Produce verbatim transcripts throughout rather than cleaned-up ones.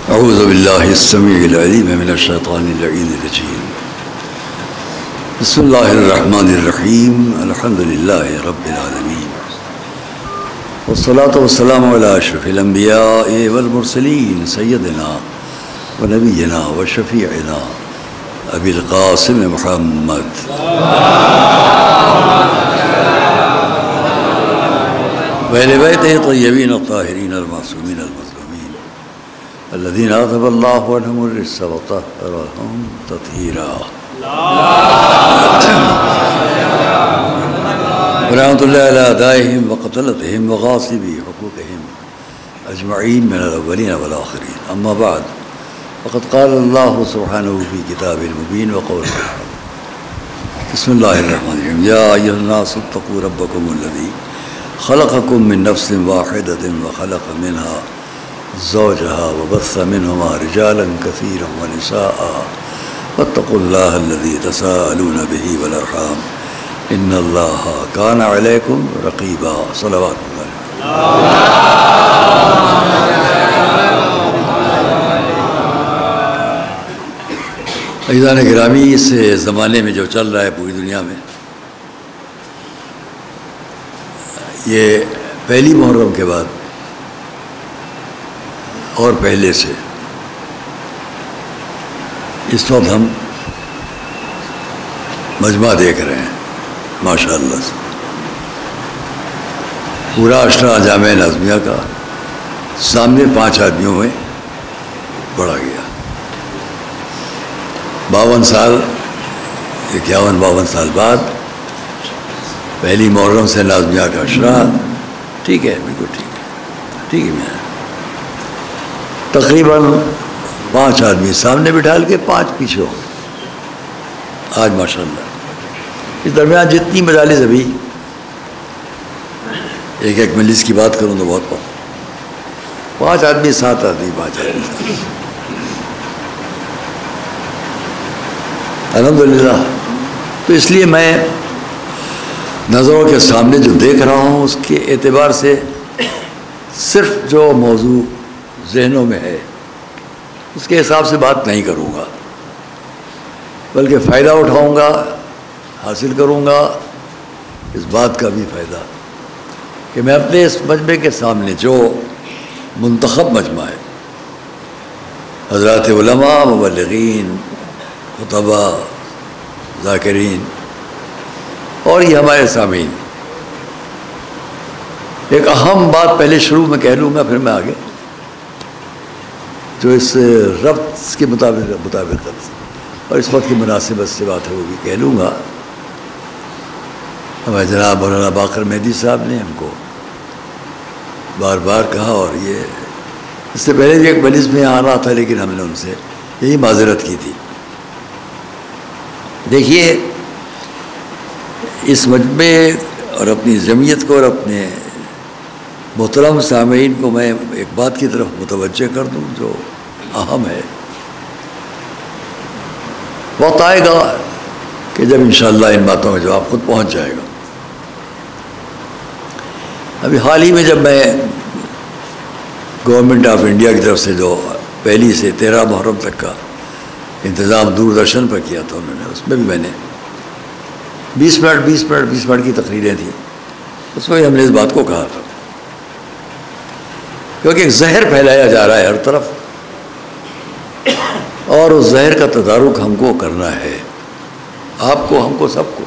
اعوذ باللہ السمیع العلیم من الشیطان اللعین الرجیم بسم اللہ الرحمن الرحیم الحمد للہ رب العالمین والصلاة والسلام علی اشرف الانبیاء والمرسلین سیدنا ونبینا وشفیعنا ابی القاسم محمد وَأَهْلِ بَيْتِهِ الطَّيِّبِينَ الطَّاهِرِينَ الْمَعْصُومِينَ الْمَظْلُومِينَ الَّذِينَ أَذْهَبَ اللَّهُ عَنْهُمُ الرِّجْسَ وَطَهَّرَهُمْ تَطْهِيرًا ورحمة الله على أعدائهم وقتلتهم وغاصبي حقوقهم أجمعين من الأولين والآخرين أما بعد فقد قال الله سبحانه في كتابه المبين وقوله بسم الله الرحمن الرحيم يا أيها الناس اتقوا ربكم الذي خلقكم من نفس واحدة وخلق منها زوجها وبث منهما رجالا كثيرا ونساء واتقوا الله الذي تساءلون به والأرحام إن الله كان عليكم رقيبا صلوات الله عزیزان گرامی، اس زمانے میں جو چل رہا ہے پوری دنیا میں، یہ پہلی محرم کے بعد اور پہلے سے اس وقت ہم مجمع دیکھ رہے ہیں ماشاء اللہ سے پورا اشرا جامعہ نازمیہ کا سامنے پانچ آدمیوں میں پڑھا گیا. باون سال اکیاون باون سال بعد پہلی محرم سے نازمیہ کا اشرا. ٹھیک ہے، بالکل ٹھیک ہے ٹھیک ہے میں تقریباً پانچ آدمی سامنے بٹھال کے پانچ پیچھے ہو گئے آج ماشاء اللہ. اس درمیان جتنی مجالس ابھی ایک ایک مجلس کی بات کروں تو بہت بہت پانچ آدمی سات آدمی پانچ آدمی الحمدللہ. تو اس لیے میں نظروں کے سامنے جو دیکھ رہا ہوں اس کے اعتبار سے صرف جو موضوع ذہنوں میں ہے اس کے حساب سے بات نہیں کروں گا، بلکہ فائدہ اٹھاؤں گا، حاصل کروں گا اس بات کا بھی فائدہ کہ میں اپنے اس مجمع کے سامنے جو منتخب مجمع ہے، حضرات علماء، مبلغین، خطبہ، ذاکرین اور یہ ہمارے سامعین، ایک اہم بات پہلے شروع میں کہہ لوں گا، پھر میں آگے جو اس ربط کے مطابق مطابقت اور اس وقت کی مناسبت سے بات ہے وہ بھی کہہ لوں گا. ہمارے جناب مولانا باقر مہدی صاحب نے ہم کو بار بار کہا، اور یہ اس سے پہلے بھی ایک مجلس میں آنا تھا لیکن ہم نے ان سے یہی معذرت کی تھی. دیکھیے، اس مجمع اور اپنی جمعیت کو اور اپنے محترم سامعین کو میں ایک بات کی طرف متوجہ کر دوں جو اہم ہے. وقت آئے گا کہ جب انشاءاللہ ان باتوں کا جواب خود پہنچ جائے گا. ابھی حال ہی میں جب میں گورنمنٹ آف انڈیا کی طرف سے جو پہلی سے تیرہ محرم تک کا انتظام دوردرشن پر کیا تھا انہوں نے، اس میں بھی میں نے بیس منٹ بیس منٹ بیس منٹ کی تقریریں تھیں. اس میں ہم نے اس بات کو کہا تھا کیونکہ ایک زہر پھیلایا جا رہا ہے ہر طرف، اور اس زہر کا تدارک ہم کو کرنا ہے، آپ کو، ہم کو، سب کو.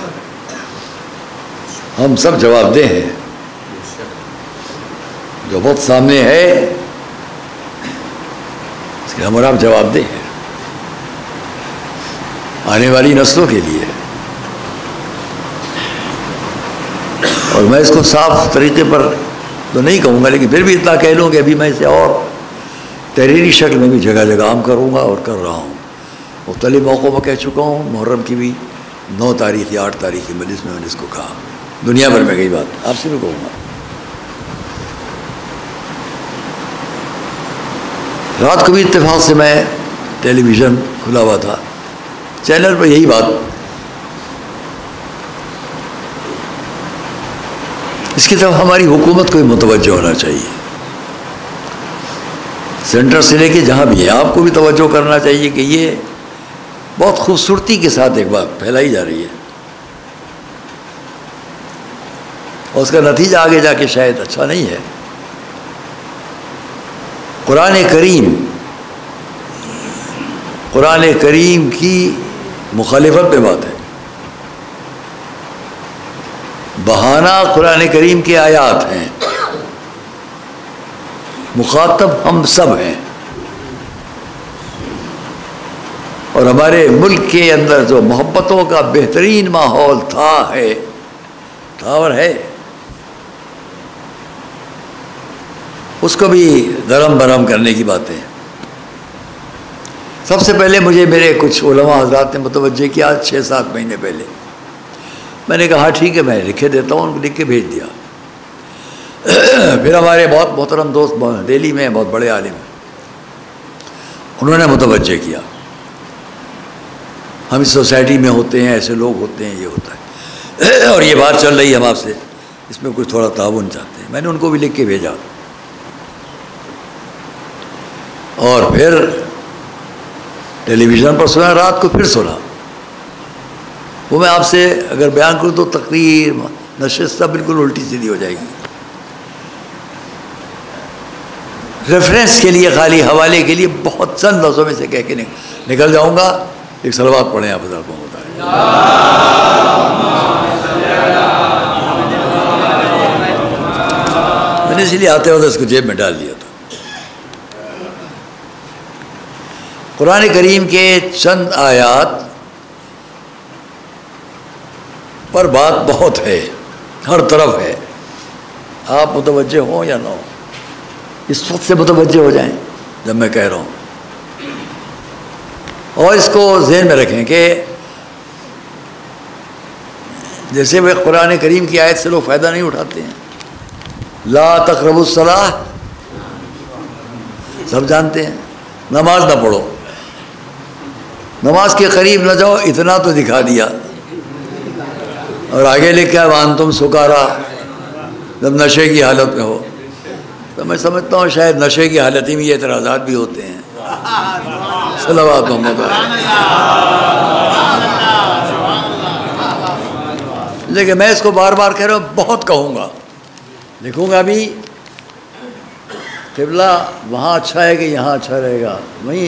ہم سب جواب دہ ہیں. جو وقت سامنے ہے اس کے ہم اور آپ جواب دہ ہیں آنے والی نسلوں کے لیے. اور میں اس کو صاف طریقے پر تو نہیں کہوں گا، لیکن پھر بھی اتنا کہہ لوں کہ ابھی میں اسے اور تحریری شکل میں بھی جگہ جگہ عام کروں گا اور کر رہا ہوں. مختلف موقعوں پر کہہ چکا ہوں. محرم کی بھی نو تاریخ یا آٹھ تاریخ کی مجلس میں میں نے اس کو کہا. دنیا بھر میں کئی بات آپ سے بھی کہوں گا. رات کو بھی اتفاق سے میں ٹیلی ویژن کھلا ہوا تھا، چینل پر یہی بات. اس کی طرف ہماری حکومت کو بھی متوجہ ہونا چاہیے. سینٹر سے لے کے جہاں بھی ہے آپ کو بھی توجہ کرنا چاہیے کہ یہ بہت خوبصورتی کے ساتھ ایک بات پھیلائی جا رہی ہے، اور اس کا نتیجہ آگے جا کے شاید اچھا نہیں ہے۔ قرآن کریم قرآن کریم کی مخالفت پہ بات ہے، بہانہ قرآن کریم کے آیات ہیں، مخاطب ہم سب ہیں، اور ہمارے ملک کے اندر جو محبتوں کا بہترین ماحول تھا ہے تھا اور ہے، اس کو بھی درم برہم کرنے کی باتیں۔ سب سے پہلے مجھے میرے کچھ علماء حضرات نے متوجہ کیا چھ سات مہینے پہلے، میں نے کہا ٹھیک ہے میں لکھے دیتا ہوں، ان کو لکھ کے بھیج دیا۔ پھر ہمارے بہت محترم دوست دہلی میں بہت بڑے عالم ہیں، انہوں نے متوجہ کیا، ہم اس سوسائٹی میں ہوتے ہیں، ایسے لوگ ہوتے ہیں، یہ ہوتا ہے، اور یہ بات چل رہی ہے ہم آپ سے، اس میں کچھ تھوڑا تعاون چاہتے ہیں۔ میں نے ان کو بھی لکھ کے بھیجا، اور پھر ٹیلی ویژن پر سنا، رات کو پھر سنا۔ وہ میں آپ سے اگر بیان کروں تو تقریر نشستہ بالکل الٹی سیدھی ہو جائے گی۔ ریفرنس کے لیے، خالی حوالے کے لیے بہت چند لفظوں میں سے کہہ کے نکل جاؤں گا۔ ایک صلوات پڑھیں آپ حضرات کو بتائیں۔ میں نے اس لیے آتے ہوتے اس کو جیب میں ڈال دیا تھا۔ قرآن کریم کے چند آیات پر بات بہت ہے، ہر طرف ہے، آپ متوجہ ہوں یا نہ ہوں، اس وقت سے متوجہ ہو جائیں جب میں کہہ رہا ہوں، اور اس کو ذہن میں رکھیں کہ جیسے وہ قرآن کریم کی آیت سے لوگ فائدہ نہیں اٹھاتے ہیں۔ لا تقربوا الصلاۃ، سب جانتے ہیں، نماز نہ پڑھو، نماز کے قریب نہ جاؤ، اتنا تو دکھا دیا، اور آگے لکھا ہے وانتم سکارا، جب نشے کی حالت میں ہو۔ تو میں سمجھتا ہوں شاید نشے کی حالت میں یہ اعتراضات بھی ہوتے ہیں۔ صلوات محمد۔ لیکن میں اس کو بار بار کہہ رہا ہوں، بہت کہوں گا، لکھوں گا بھی، قبلہ وہاں اچھا ہے کہ یہاں اچھا رہے گا، وہیں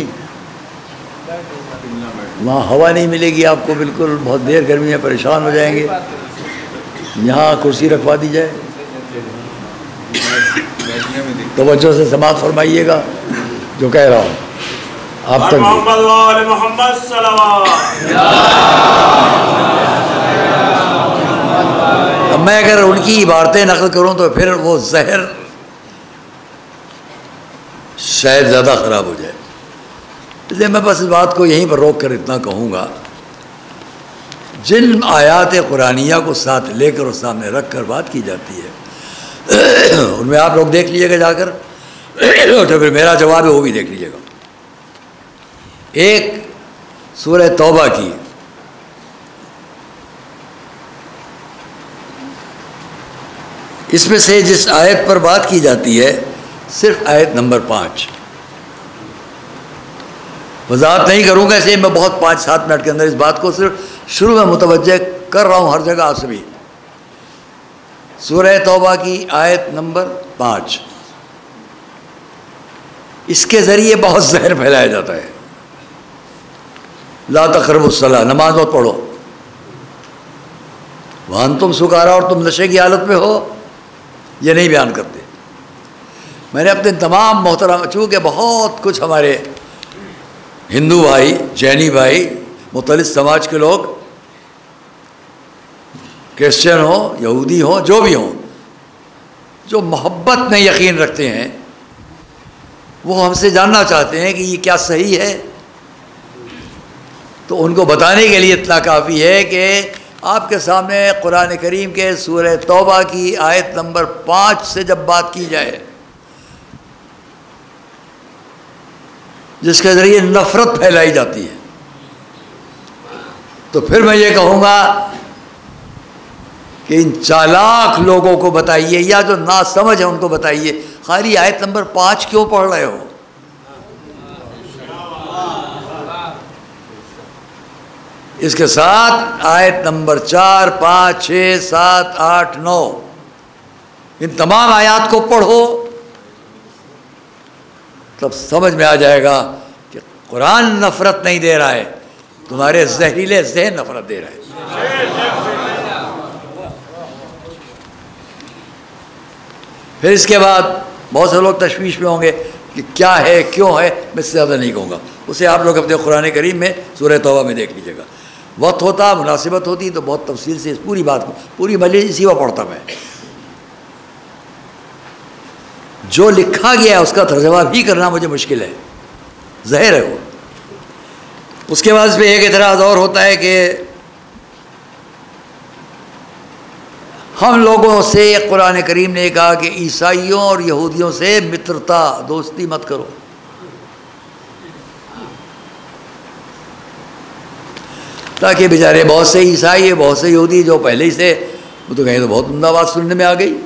وہاں ہوا نہیں ملے گی آپ کو، بالکل بہت دیر گرمی میں پریشان ہو جائیں گے، یہاں کرسی رکھوا دی جائے۔ توجہ سے سماعت فرمائیے گا جو کہہ رہا ہوں آپ تک۔ اب میں اگر ان کی عبارتیں نقل کروں تو پھر وہ زہر شاید زیادہ خراب ہو جائے، اس لیے میں بس اس بات کو یہیں پر روک کر اتنا کہوں گا، جن آیات قرآنیہ کو ساتھ لے کر اور سامنے رکھ کر بات کی جاتی ہے ان میں آپ لوگ دیکھ لیجیے گا جا کر، تو پھر میرا جواب ہے وہ بھی دیکھ لیجیے گا۔ ایک سورہ توبہ کی اس میں سے جس آیت پر بات کی جاتی ہے صرف آیت نمبر پانچ، وضاحت نہیں کروں گا اس لیے میں بہت پانچ سات منٹ کے اندر اس بات کو صرف شروع میں متوجہ کر رہا ہوں ہر جگہ آپ سے بھی۔ سورہ توبہ کی آیت نمبر پانچ، اس کے ذریعے بہت زہر پھیلایا جاتا ہے۔ لا تقربوا الصلاۃ، نماز مت پڑھو، وانتم سکارا، اور تم نشے کی حالت میں ہو، یہ نہیں بیان کرتے۔ میں نے اپنے تمام محترم، چونکہ بہت کچھ ہمارے ہندو بھائی، جینی بھائی، مختلف سماج کے لوگ، کرسچن ہوں، یہودی ہوں، جو بھی ہوں، جو محبت میں یقین رکھتے ہیں، وہ ہم سے جاننا چاہتے ہیں کہ یہ کیا صحیح ہے، تو ان کو بتانے کے لیے اتنا کافی ہے کہ آپ کے سامنے قرآن کریم کے سورہ توبہ کی آیت نمبر پانچ سے جب بات کی جائے جس کے ذریعے نفرت پھیلائی جاتی ہے، تو پھر میں یہ کہوں گا کہ ان چالاک لوگوں کو بتائیے، یا جو نا سمجھ ہے ان کو بتائیے، خالی آیت نمبر پانچ کیوں پڑھ رہے ہو؟ اس کے ساتھ آیت نمبر چار، پانچ، چھ، سات، آٹھ، نو، ان تمام آیات کو پڑھو، تب سمجھ میں آ جائے گا کہ قرآن نفرت نہیں دے رہا ہے، تمہارے زہریلے ذہن نفرت دے رہا ہے۔ پھر اس کے بعد بہت سے لوگ تشویش میں ہوں گے کہ کیا ہے، کیوں ہے، میں اس سے زیادہ نہیں کہوں گا، اسے آپ لوگ اپنے قرآن کریم میں سورہ توبہ میں دیکھ لیجیے گا۔ وقت ہوتا، مناسبت ہوتی تو بہت تفصیل سے اس پوری بات کو، پوری مجلس اسی وقت پڑھتا میں۔ جو لکھا گیا ہے اس کا ترجمہ بھی کرنا مجھے مشکل ہے، ظاہر ہے وہ۔ اس کے بعد اس پہ ایک اعتراض اور ہوتا ہے کہ ہم لوگوں سے قرآن کریم نے کہا کہ عیسائیوں اور یہودیوں سے مترتا، دوستی مت کرو۔ تاکہ بیچارے بہت سے عیسائی، بہت سے یہودی جو پہلے ہی سے، وہ تو کہیں تو بہت عمدہ بات سننے میں آ گئی۔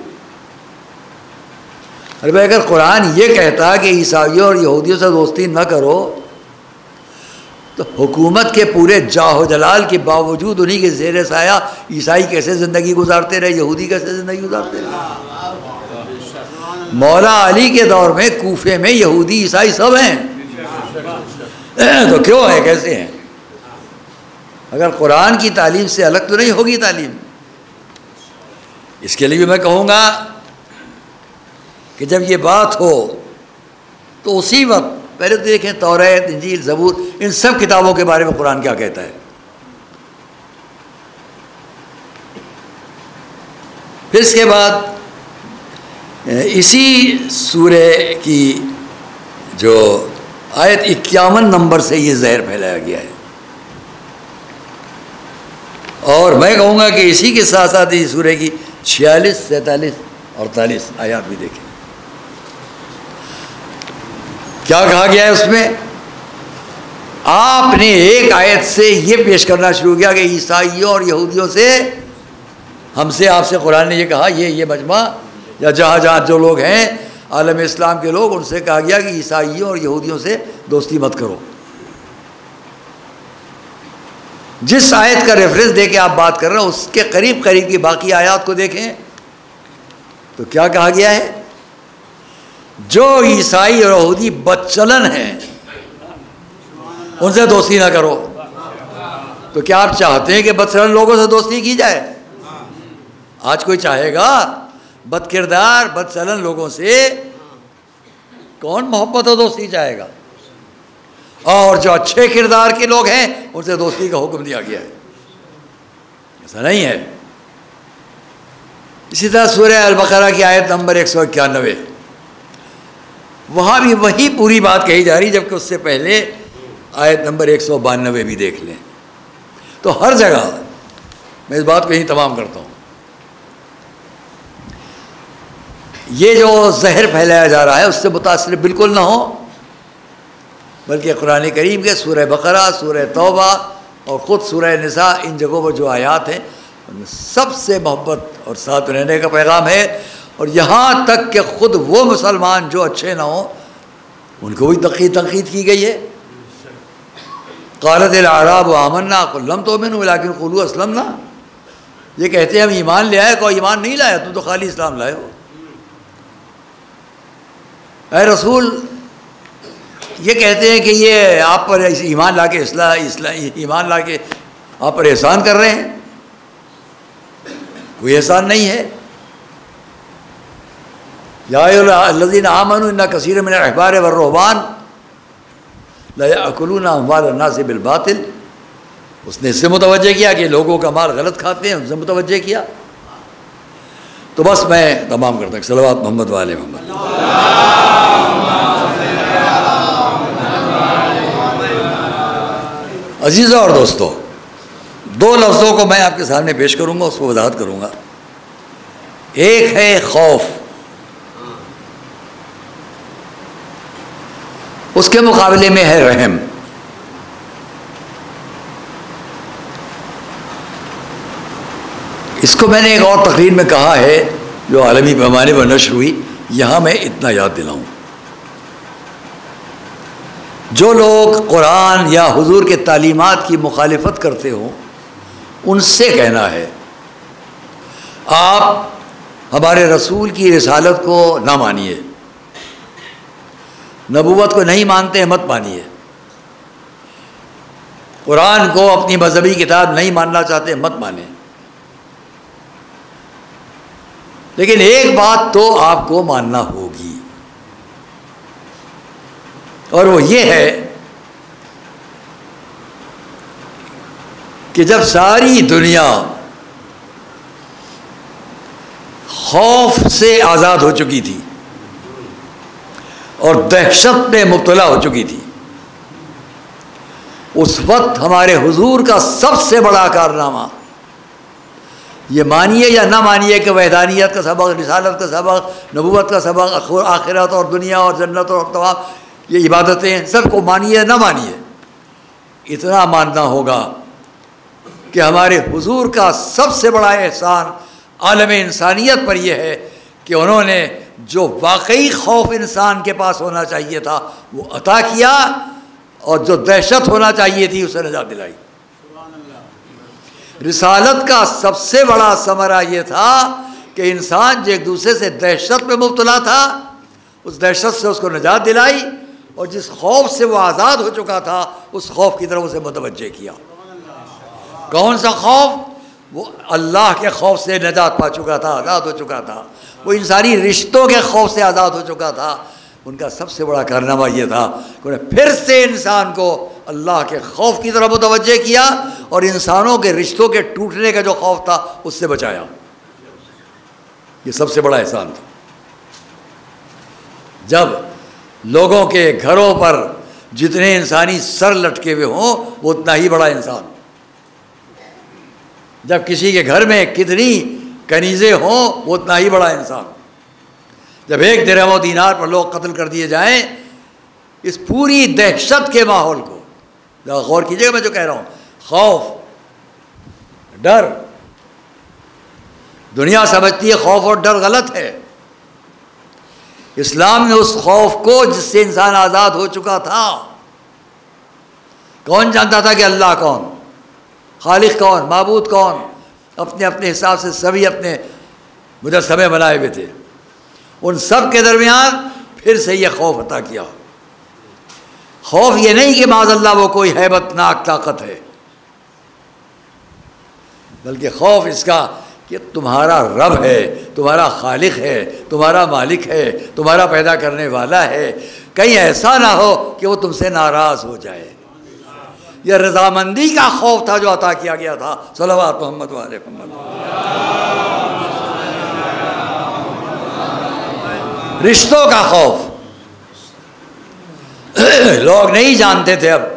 ارے بھائی، اگر قرآن یہ کہتا کہ عیسائیوں اور یہودیوں سے دوستی نہ کرو تو حکومت کے پورے جاہ و جلال کے باوجود انہی کے زیر سایہ عیسائی کیسے زندگی گزارتے رہے، یہودی کیسے زندگی گزارتے رہے؟ مولا علی کے دور میں کوفے میں یہودی عیسائی سب ہیں، تو کیوں ہے، کیسے ہیں؟ اگر قرآن کی تعلیم سے الگ تو نہیں ہوگی تعلیم۔ اس کے لیے میں کہوں گا کہ جب یہ بات ہو تو اسی وقت پہلے تو دیکھیں توریت، انجیل، زبور، ان سب کتابوں کے بارے میں قرآن کیا کہتا ہے۔ پھر اس کے بعد اسی سورہ کی جو آیت اکیاون نمبر سے یہ زہر پھیلایا گیا ہے، اور میں کہوں گا کہ اسی کے ساتھ ساتھ اس سورہ کی چھیالیس، سینتالیس، اڑتالیس آیات بھی دیکھیں۔ کیا کہا گیا ہے اس میں؟ آپ نے ایک آیت سے یہ پیش کرنا شروع کیا کہ عیسائیوں اور یہودیوں سے، ہم سے، آپ سے قرآن نے یہ کہا، یہ یہ مجمع یا جہاں جہاں جو لوگ ہیں عالم اسلام کے لوگ، ان سے کہا گیا کہ عیسائیوں اور یہودیوں سے دوستی مت کرو۔ جس آیت کا ریفرنس دے کے آپ بات کر رہے ہیں اس کے قریب قریب کی باقی آیات کو دیکھیں تو کیا کہا گیا ہے؟ جو عیسائی اور یہودی بدچلن ہیں ان سے دوستی نہ کرو۔ تو کیا آپ چاہتے ہیں کہ بدچلن لوگوں سے دوستی کی جائے؟ آج کوئی چاہے گا؟ بد کردار، بدچلن لوگوں سے کون محبت و دوستی چاہے گا؟ اور جو اچھے کردار کے لوگ ہیں ان سے دوستی کا حکم دیا گیا ہے، ایسا نہیں ہے۔ اسی طرح سورہ البقرہ کی آیت نمبر ایک سو اکیانوے، وہاں بھی وہی پوری بات کہی جا رہی، جبکہ اس سے پہلے آیت نمبر ایک سو بانوے بھی دیکھ لیں۔ تو ہر جگہ میں اس بات کو یہیں تمام کرتا ہوں، یہ جو زہر پھیلایا جا رہا ہے اس سے متاثر بالکل نہ ہو، بلکہ قرآن کریم کے سورہ بقرہ، سورہ توبہ اور خود سورہ نساء، ان جگہوں پر جو آیات ہیں ان میں سب سے محبت اور ساتھ رہنے کا پیغام ہے۔ اور یہاں تک کہ خود وہ مسلمان جو اچھے نہ ہوں ان کو بھی تنقید تنقید کی گئی ہے۔ قالت الاعراب آمنا قل لم تؤمنوا ولکن قولوا اسلمنا، یہ کہتے ہیں ہم ایمان لے آئے، کوئی ایمان نہیں لایا، تم تو خالی اسلام لائے ہو۔ اے رسول، یہ کہتے ہیں کہ یہ آپ پر ایمان لا کے اصلاح ایمان لا کے آپ پر احسان کر رہے ہیں، کوئی احسان نہیں ہے۔ یا ایھا الذین آمنوا ان کثیر من الاحبار والرہبان لا یأکلون اموال الناس بالباطل، اس نے اس سے متوجہ کیا کہ لوگوں کا مال غلط کھاتے ہیں، اس سے متوجہ کیا۔ تو بس میں تمام کرتا ہوں، صلوات محمد والے محمد۔ عزیزوں اور دوستو، دو لفظوں کو میں آپ کے سامنے پیش کروں گا، اس کو وضاحت کروں گا۔ ایک ہے خوف، اس کے مقابلے میں ہے رحم۔ اس کو میں نے ایک اور تقریر میں کہا ہے جو عالمی پیمانے پر نشر ہوئی، یہاں میں اتنا یاد دلاؤں۔ جو لوگ قرآن یا حضور کے تعلیمات کی مخالفت کرتے ہوں ان سے کہنا ہے آپ ہمارے رسول کی رسالت کو نہ مانیے، نبوت کو نہیں مانتے ہیں مت مانیے، قرآن کو اپنی مذہبی کتاب نہیں ماننا چاہتے مت مانیں، لیکن ایک بات تو آپ کو ماننا ہوگی، اور وہ یہ ہے کہ جب ساری دنیا خوف سے آزاد ہو چکی تھی اور دہشت میں مبتلا ہو چکی تھی، اس وقت ہمارے حضور کا سب سے بڑا کارنامہ، یہ مانیے یا نہ مانیے کہ وحدانیت کا سبق، رسالت کا سبق، نبوت کا سبق، آخرت اور دنیا اور جنت اور تمام یہ عبادتیں سب کو مانیے یا نہ مانیے، اتنا ماننا ہوگا کہ ہمارے حضور کا سب سے بڑا احسان عالم انسانیت پر یہ ہے کہ انہوں نے جو واقعی خوف انسان کے پاس ہونا چاہیے تھا وہ عطا کیا، اور جو دہشت ہونا چاہیے تھی اسے نجات دلائی۔ رسالت کا سب سے بڑا ثمرہ یہ تھا کہ انسان جو ایک دوسرے سے دہشت میں مبتلا تھا اس دہشت سے اس کو نجات دلائی، اور جس خوف سے وہ آزاد ہو چکا تھا اس خوف کی طرف اسے متوجہ کیا۔ کون سا خوف؟ وہ اللہ کے خوف سے نجات پا چکا تھا، آزاد ہو چکا تھا، وہ انسانی رشتوں کے خوف سے آزاد ہو چکا تھا۔ ان کا سب سے بڑا کارنامہ یہ تھا کہ انہیں پھر سے انسان کو اللہ کے خوف کی طرف متوجہ کیا اور انسانوں کے رشتوں کے ٹوٹنے کا جو خوف تھا اس سے بچایا۔ یہ سب سے بڑا احسان تھا۔ جب لوگوں کے گھروں پر جتنے انسانی سر لٹکے ہوئے ہوں وہ اتنا ہی بڑا انسان، جب کسی کے گھر میں کتنی کنیزیں ہوں وہ اتنا ہی بڑا انسان، جب ایک درہم و دینار پر لوگ قتل کر دیے جائیں، اس پوری دہشت کے ماحول کو ذرا غور کیجیے گا میں جو کہہ رہا ہوں، خوف، ڈر، دنیا سمجھتی ہے خوف اور ڈر غلط ہے، اسلام نے اس خوف کو جس سے انسان آزاد ہو چکا تھا، کون جانتا تھا کہ اللہ کون، خالق کون، معبود کون، اپنے اپنے حساب سے سبھی اپنے مجسمے بنائے ہوئے تھے، ان سب کے درمیان پھر سے یہ خوف عطا کیا۔ خوف یہ نہیں کہ معاذ اللہ وہ کوئی ہیبت ناک طاقت ہے، بلکہ خوف اس کا کہ تمہارا رب ہے، تمہارا خالق ہے، تمہارا مالک ہے، تمہارا پیدا کرنے والا ہے، کہیں ایسا نہ ہو کہ وہ تم سے ناراض ہو جائے۔ یہ رضامندی کا خوف تھا جو عطا کیا گیا تھا۔ صلوات محمد والے محمد۔ رشتوں کا خوف، لوگ نہیں جانتے تھے اب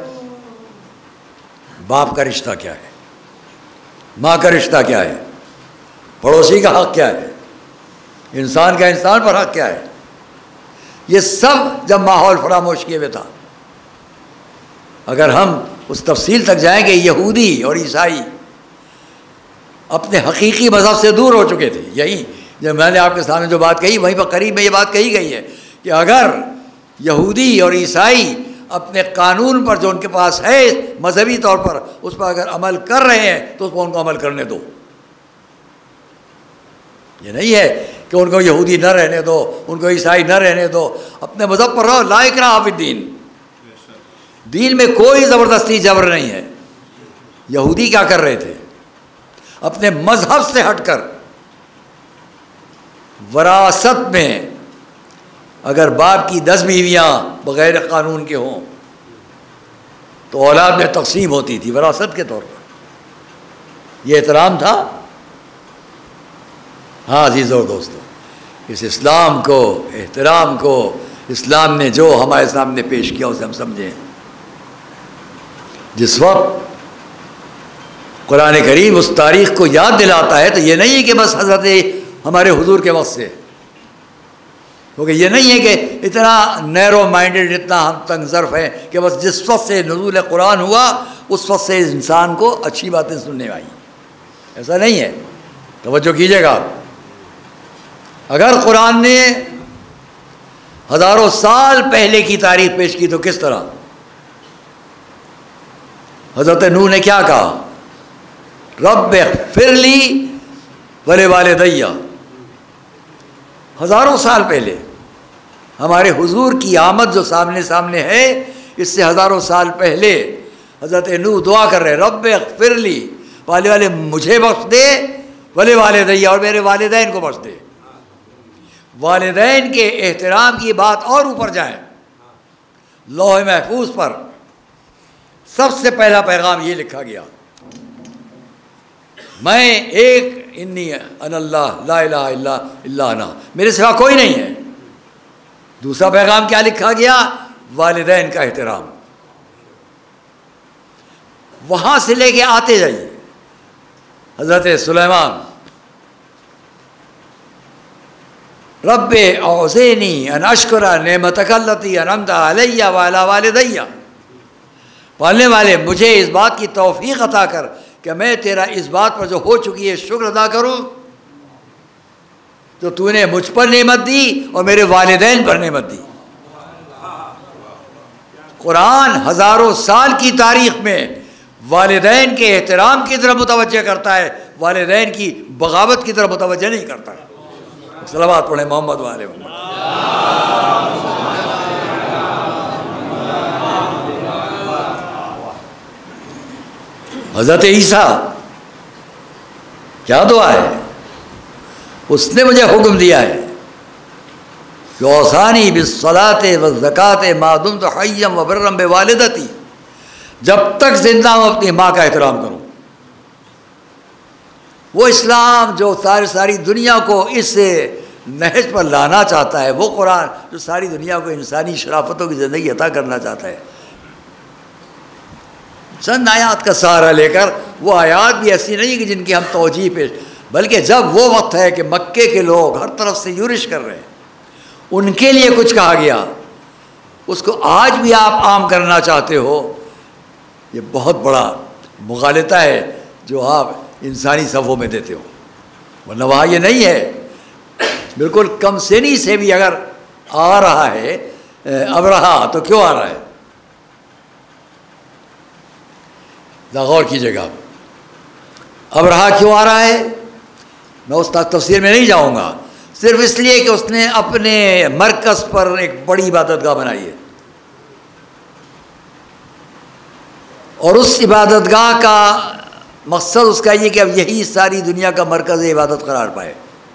باپ کا رشتہ کیا ہے، ماں کا رشتہ کیا ہے، پڑوسی کا حق کیا ہے، انسان کا انسان پر حق کیا ہے، یہ سب جب ماحول فراموش کیے ہوئے تھا۔ اگر ہم اس تفصیل تک جائیں کہ یہودی اور عیسائی اپنے حقیقی مذہب سے دور ہو چکے تھے، یہی جب میں نے آپ کے سامنے جو بات کہی وہیں پر قریب میں یہ بات کہی گئی ہے کہ اگر یہودی اور عیسائی اپنے قانون پر جو ان کے پاس ہے مذہبی طور پر اس پر اگر عمل کر رہے ہیں تو اس پر ان کو عمل کرنے دو، یہ نہیں ہے کہ ان کو یہودی نہ رہنے دو، ان کو عیسائی نہ رہنے دو، اپنے مذہب پر رہو، لا اکراہ فی الدین، دین میں کوئی زبردستی جبر نہیں ہے۔ یہودی کیا کر رہے تھے؟ اپنے مذہب سے ہٹ کر وراثت میں اگر باپ کی دس بیویاں بغیر قانون کے ہوں تو اولاد میں تقسیم ہوتی تھی وراثت کے طور پر، یہ احترام تھا۔ ہاں عزیزو اور دوستو، اس اسلام کو، احترام کو اسلام نے جو ہمارے سامنے پیش کیا اسے ہم سمجھیں۔ جس وقت قرآن کریم اس تاریخ کو یاد دلاتا ہے تو یہ نہیں ہے کہ بس حضرت ہمارے حضور کے وقت سے، کیونکہ یہ نہیں ہے کہ اتنا نیرو مائنڈڈ، اتنا ہم تنگ ظرف ہیں کہ بس جس وقت سے نزول قرآن ہوا اس وقت سے انسان کو اچھی باتیں سننے آئی، ایسا نہیں ہے۔ توجہ کیجیے گا، اگر قرآن نے ہزاروں سال پہلے کی تاریخ پیش کی تو کس طرح حضرت نوح نے کیا کہا؟ رب اغفر لی ولوالدی. ہزاروں سال پہلے ہمارے حضور کی آمد جو سامنے سامنے ہے، اس سے ہزاروں سال پہلے حضرت نوح دعا کر رہے، رب اغفر لی، والے والے مجھے بخش دے، ولوالدی، اور میرے والدین کو بخش دے. والدین کے احترام کی بات اور اوپر جائیں، لوح محفوظ پر سب سے پہلا پیغام یہ لکھا گیا، میں ایک انی انا اللہ لا الہ الا الا انا، میرے سوا کوئی نہیں ہے. دوسرا پیغام کیا لکھا گیا؟ والدین کا احترام. وہاں سے لے کے آتے جائیے حضرت سلیمان، رب اوزینی ان اشکر نعمتک التی انعمت علی وعلی والدی. پالنے والے مجھے اس بات کی توفیق عطا کر کہ میں تیرا اس بات پر جو ہو چکی ہے شکر ادا کروں تو تو نے مجھ پر نعمت دی اور میرے والدین پر نعمت دی. قرآن ہزاروں سال کی تاریخ میں والدین کے احترام کی طرف متوجہ کرتا ہے، والدین کی بغاوت کی طرف متوجہ نہیں کرتا ہے. صلوات پڑھیں محمد والے محمد. حضرت عیسیٰ کیا دعا ہے؟ اس نے مجھے حکم دیا ہے کہ اوصانی بالصلاۃ والزکاۃ ما دمت حیا وبرا بوالدتی، جب تک زندہ ہوں اپنی ماں کا احترام کروں. وہ اسلام جو ساری ساری دنیا کو اس نہج پر لانا چاہتا ہے، وہ قرآن جو ساری دنیا کو انسانی شرافتوں کی زندگی عطا کرنا چاہتا ہے، چند آیات کا سہارا لے کر، وہ آیات بھی ایسی نہیں کہ جن کی ہم توجیہ پیش، بلکہ جب وہ وقت ہے کہ مکے کے لوگ ہر طرف سے یورش کر رہے ہیں، ان کے لیے کچھ کہا گیا، اس کو آج بھی آپ عام کرنا چاہتے ہو، یہ بہت بڑا مغالطہ ہے جو آپ انسانی صفوں میں دیتے ہو. ورنہ وہاں یہ نہیں ہے. بالکل کم سنی سے بھی اگر آ رہا ہے اب رہا تو کیوں آ رہا ہے؟ غور کیجیے گا، اب رہا کیوں آ رہا ہے؟ میں اس تفسیر میں نہیں جاؤں گا، صرف اس لیے کہ اس نے اپنے مرکز پر ایک بڑی عبادت گاہ بنائی ہے، اور اس عبادت گاہ کا مقصد اس کا یہ کہ اب یہی ساری دنیا کا مرکز عبادت قرار پائے.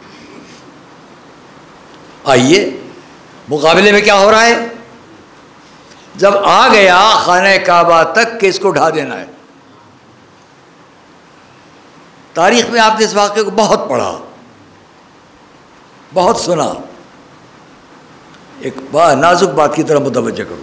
آئیے مقابلے میں کیا ہو رہا ہے؟ جب آ گیا خانہ کعبہ تک کہ اس کو ڈھا دینا ہے. تاریخ میں آپ نے اس واقعے کو بہت پڑھا، بہت سنا. ایک با نازک بات کی طرف متوجہ کرو.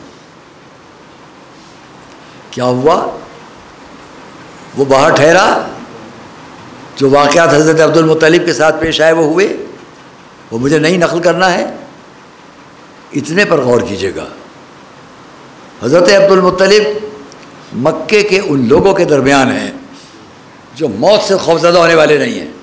کیا ہوا؟ وہ باہر ٹھہرا، جو واقعات حضرت عبد المطلب کے ساتھ پیش آئے وہ ہوئے، وہ مجھے نہیں نقل کرنا ہے. اتنے پر غور کیجیے گا، حضرت عبد المطلب مکے کے ان لوگوں کے درمیان ہیں جو موت سے خوفزدہ ہونے والے نہیں ہیں،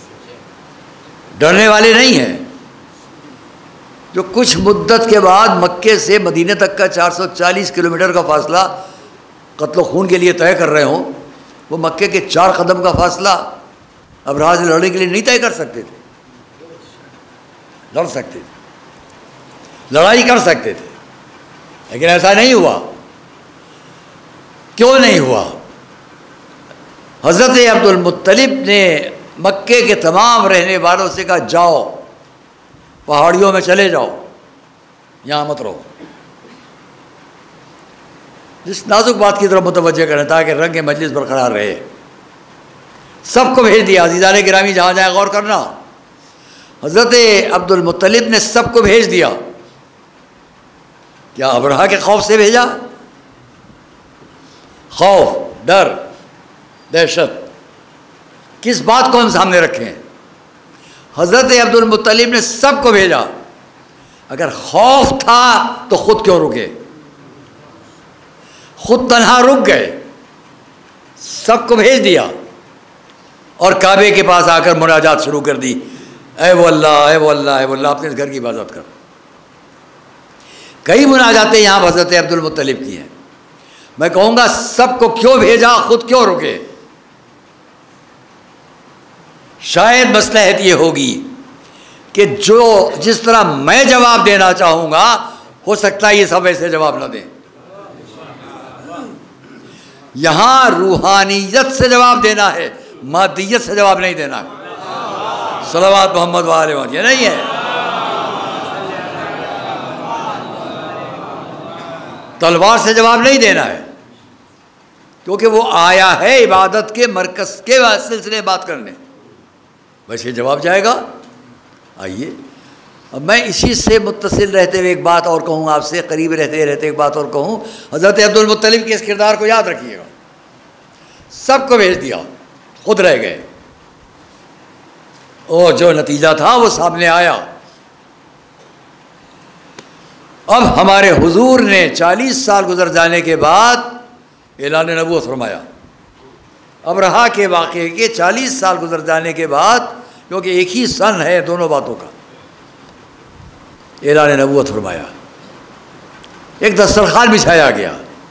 ڈرنے والے نہیں ہیں، جو کچھ مدت کے بعد مکے سے مدینہ تک کا چار سو چالیس کلومیٹر کا فاصلہ قتل و خون کے لیے طے کر رہے ہوں. وہ مکے کے چار قدم کا فاصلہ ابرہا سے لڑنے کے لیے نہیں طے کر سکتے تھے. لڑ سکتے تھے، لڑائی کر سکتے تھے، لیکن ایسا نہیں ہوا. کیوں نہیں ہوا؟ حضرت عبد المطلب نے مکے کے تمام رہنے والوں سے کہا جاؤ پہاڑیوں میں چلے جاؤ، یہاں مت رہو. جس نازک بات کی طرف متوجہ کریں تاکہ رنگ مجلس برقرار رہے. سب کو بھیج دیا. عزیزان گرامی جہاں جائیں غور کرنا، حضرت عبد المطلب نے سب کو بھیج دیا. کیا ابرہا کے خوف سے بھیجا؟ خوف، ڈر، دہشت، کس بات کو ہم سامنے رکھیں؟ حضرت عبد المطلب نے سب کو بھیجا. اگر خوف تھا تو خود کیوں رکے؟ خود تنہا رک گئے. سب کو بھیج دیا اور کعبے کے پاس آ کر مناجات شروع کر دی. اے وہ اللہ، اے وہ اللہ، اے وہ اللہ، اپنے اس گھر کی حفاظت کر. کئی مناجاتیں یہاں حضرت عبد المطلب کی ہیں. میں کہوں گا سب کو کیوں بھیجا، خود کیوں رکے؟ شاید مصلحت یہ ہوگی کہ جو جس طرح میں جواب دینا چاہوں گا ہو سکتا ہے یہ سب ایسے جواب نہ دیں. یہاں روحانیت سے جواب دینا ہے، مادیت سے جواب نہیں دینا ہے. صلوات محمد وآلہ محمد، یہ نہیں ہے. تلوار سے جواب نہیں دینا ہے، کیونکہ وہ آیا ہے عبادت کے مرکز کے سلسلے بات کرنے. ویسے جواب جائے گا. آئیے اب میں اسی سے متصل رہتے ہوئے ایک بات اور کہوں آپ سے، قریب رہتے رہتے ایک بات اور کہوں. حضرت عبد المطلب کے اس کردار کو یاد رکھیے گا. سب کو بھیج دیا، خود رہ گئے، اور جو نتیجہ تھا وہ سامنے آیا. اب ہمارے حضور نے چالیس سال گزر جانے کے بعد اعلان نبوت فرمایا. ابرہہ کے واقعے کے چالیس سال گزر جانے کے بعد، کیونکہ ایک ہی سن ہے دونوں باتوں کا، اعلان نبوت فرمایا. ایک دسترخوان بچھایا گیا،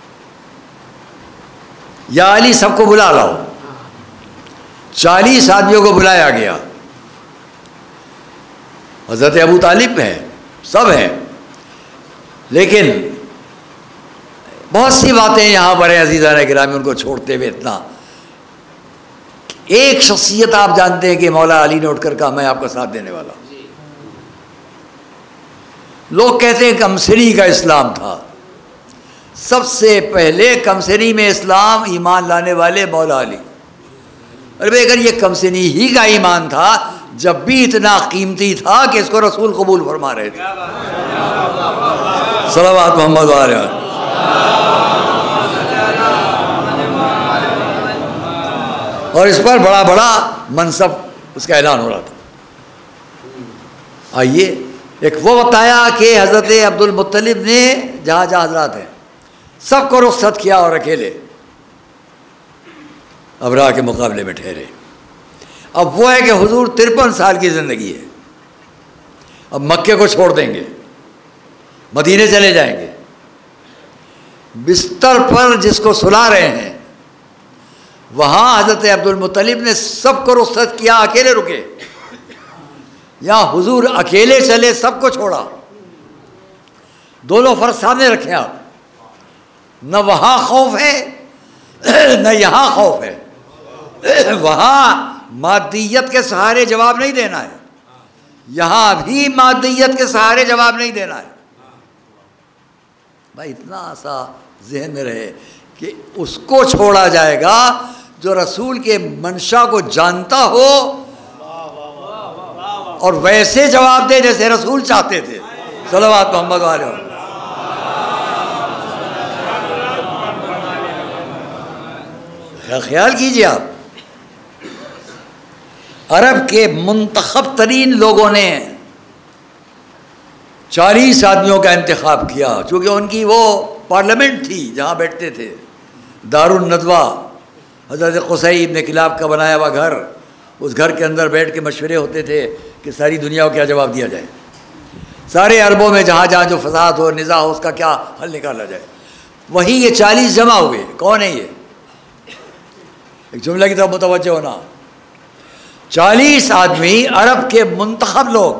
یا علی سب کو بلا لاؤ. چالیس آدمیوں کو بلایا گیا. حضرت ابو طالب ہیں، سب ہیں، لیکن بہت سی باتیں یہاں پر ہیں عزیزان گرامی، ان کو چھوڑتے ہوئے اتنا. ایک شخصیت آپ جانتے ہیں کہ مولا علی نے اٹھ کر کہا میں آپ کا ساتھ دینے والا. لوگ کہتے ہیں کمسنی کا اسلام تھا. سب سے پہلے کمسنی میں اسلام ایمان لانے والے مولا علی. ارے بھائی اگر یہ کمسنی ہی کا ایمان تھا، جب بھی اتنا قیمتی تھا کہ اس کو رسول قبول فرما رہے تھے. صلوات محمد وآلہ. اور اس پر بڑا بڑا منصب اس کا اعلان ہو رہا تھا. آئیے ایک وہ بتایا کہ حضرت عبد المطلب نے جہاں جہاں حضرات ہیں سب کو رخصت کیا اور اکیلے ابرہہ کے مقابلے میں ٹھہرے. اب وہ ہے کہ حضور ترپن سال کی زندگی ہے. اب مکے کو چھوڑ دیں گے، مدینے چلے جائیں گے. بستر پر جس کو سلا رہے ہیں وہاں حضرت عبد المطلب نے سب کو رخصت کیا، اکیلے رکے. یہاں حضور اکیلے چلے، سب کو چھوڑا. دونوں فرض سامنے رکھیں آپ. نہ وہاں خوف ہے نہ یہاں خوف ہے. وہاں مادیت کے سہارے جواب نہیں دینا ہے، یہاں بھی مادیت کے سہارے جواب نہیں دینا ہے. بھائی اتنا سا ذہن میں رہے کہ اس کو چھوڑا جائے گا جو رسول کے منشا کو جانتا ہو اور ویسے جواب دے جیسے رسول چاہتے تھے. صلوات محمد والے. خیال کیجئے آپ، عرب کے منتخب ترین لوگوں نے چالیس آدمیوں کا انتخاب کیا، چونکہ ان کی وہ پارلیمنٹ تھی جہاں بیٹھتے تھے، دار الندوہ. حضرت قصی ابن کلاب کا بنایا ہوا گھر، اس گھر کے اندر بیٹھ کے مشورے ہوتے تھے کہ ساری دنیا کو کیا جواب دیا جائے، سارے عربوں میں جہاں جہاں جو فساد ہو نزاع ہو اس کا کیا حل نکالا جائے. وہیں یہ چالیس جمع ہوئے. کون ہے یہ؟ ایک جملہ کی طرف متوجہ ہونا. چالیس آدمی عرب کے منتخب لوگ،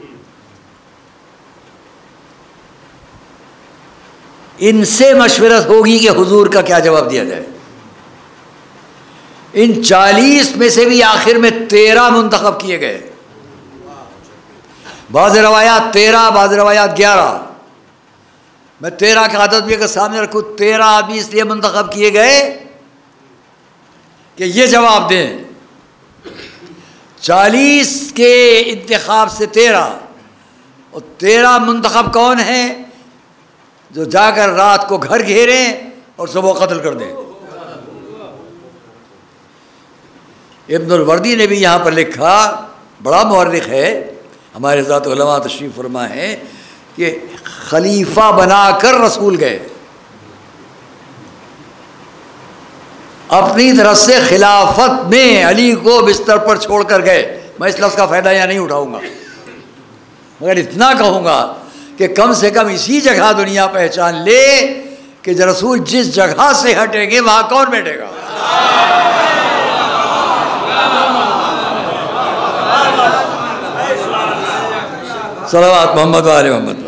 ان سے مشورت ہوگی کہ حضور کا کیا جواب دیا جائے. ان چالیس میں سے بھی آخر میں تیرہ منتخب کیے گئے. بعض روایات تیرہ، بعض روایات گیارہ. میں تیرہ کا عدد بھی اگر سامنے رکھوں، تیرہ آدمی اس لیے منتخب کیے گئے کہ یہ جواب دیں. چالیس کے انتخاب سے تیرہ، اور تیرہ منتخب کون ہیں؟ جو جا کر رات کو گھر گھیریں اور صبح قتل کر دیں. ابن الوردی نے بھی یہاں پر لکھا، بڑا مورخ ہے، ہمارے ذات علماء تشریف فرما ہے، کہ خلیفہ بنا کر رسول گئے، اپنی طرف سے خلافت میں علی کو بستر پر چھوڑ کر گئے. میں اس لفظ کا فائدہ یہاں نہیں اٹھاؤں گا، مگر اتنا کہوں گا کہ کم سے کم اسی جگہ دنیا پہچان لے کہ جو رسول جس جگہ سے ہٹیں گے وہاں کون بیٹھے گا؟ صلوات محمد و آل محمد.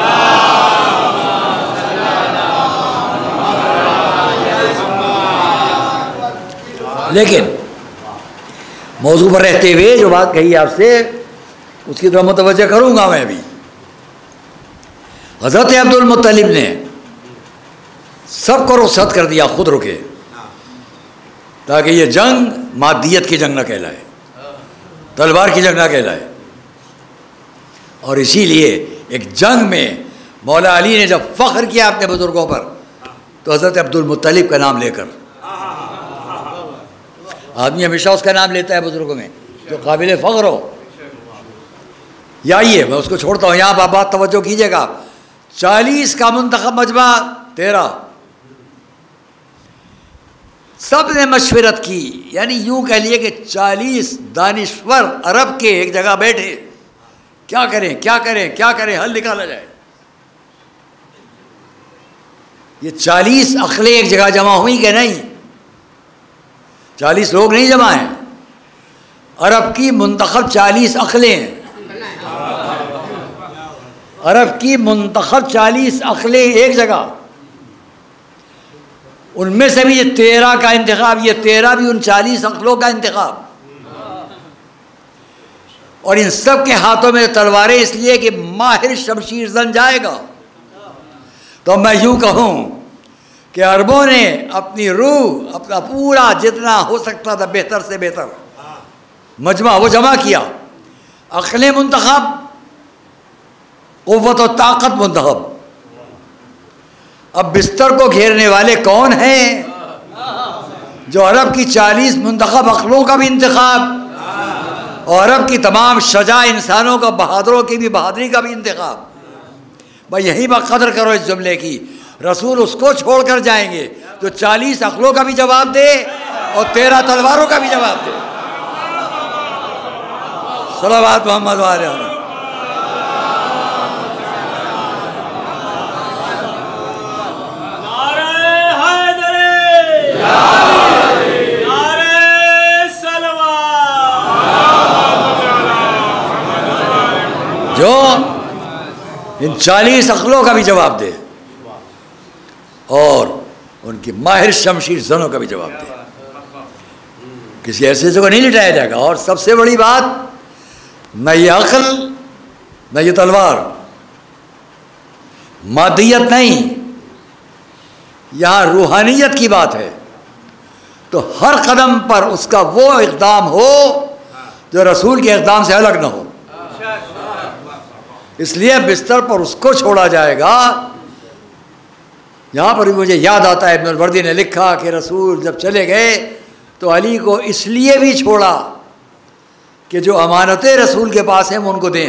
لیکن موضوع پر رہتے ہوئے جو بات کہی آپ سے اس کی طرف متوجہ کروں گا میں ابھی. حضرت عبد المطلب نے سب کو رخصت کر دیا، خود رکے، تاکہ یہ جنگ مادیت کی جنگ نہ کہلائے، تلوار کی جنگ نہ کہلائے. اور اسی لیے ایک جنگ میں مولا علی نے جب فخر کیا اپنے بزرگوں پر تو حضرت عبد المطلب کا نام لے کر، آدمی ہمیشہ اس کا نام لیتا ہے بزرگوں میں جو قابل فخر ہو. یا یہ میں اس کو چھوڑتا ہوں، یہاں پر بات توجہ کیجیے گا. چالیس کا منتخب مجمع تیرہ، سب نے مشورت کی، یعنی یوں کہہ لیے کہ چالیس دانشور عرب کے ایک جگہ بیٹھے، کیا کریں کیا کریں کیا کریں، حل نکالا جائے. یہ چالیس عقلیں ایک جگہ جمع ہوئی کہ نہیں؟ چالیس لوگ نہیں جمع ہیں، عرب کی منتخب چالیس عقلیں ہیں، عرب کی منتخب چالیس عقلیں ایک جگہ. ان میں سے بھی یہ تیرہ کا انتخاب، یہ تیرہ بھی ان چالیس عقلوں کا انتخاب. اور ان سب کے ہاتھوں میں تلواریں، اس لیے کہ ماہر شمشیر زن جائے گا. تو میں یوں کہوں کہ عربوں نے اپنی روح، اپنا پورا جتنا ہو سکتا تھا بہتر سے بہتر مجمع وہ جمع کیا، عقلیں منتخب، قوت و طاقت منتخب. اب بستر کو گھیرنے والے کون ہیں؟ جو عرب کی چالیس منتخب عقلوں کا بھی انتخاب اور عرب کی تمام شجاع انسانوں کا، بہادروں کی بھی بہادری کا بھی انتخاب. بھائی یہی بات قدر کرو اس جملے کی. رسول اس کو چھوڑ کر جائیں گے جو چالیس عقلوں کا بھی جواب دے اور تیرہ تلواروں کا بھی جواب دے. صلوات محمد والے ہونا. جو ان چالیس عقلوں کا بھی جواب دے اور ان کی ماہر شمشیر زنوں کا بھی جواب دے. کسی ایسے سے کو نہیں لٹایا جائے گا. اور سب سے بڑی بات، نہ یہ عقل نہ یہ تلوار، مادیت نہیں، یہاں روحانیت کی بات ہے. تو ہر قدم پر اس کا وہ اقدام ہو جو رسول کے اقدام سے الگ نہ ہو. اس لیے بستر پر اس کو چھوڑا جائے گا. یہاں پر بھی مجھے یاد آتا ہے ابن الوردی نے لکھا کہ رسول جب چلے گئے تو علی کو اس لیے بھی چھوڑا کہ جو امانتیں رسول کے پاس ہیں وہ ان کو دیں.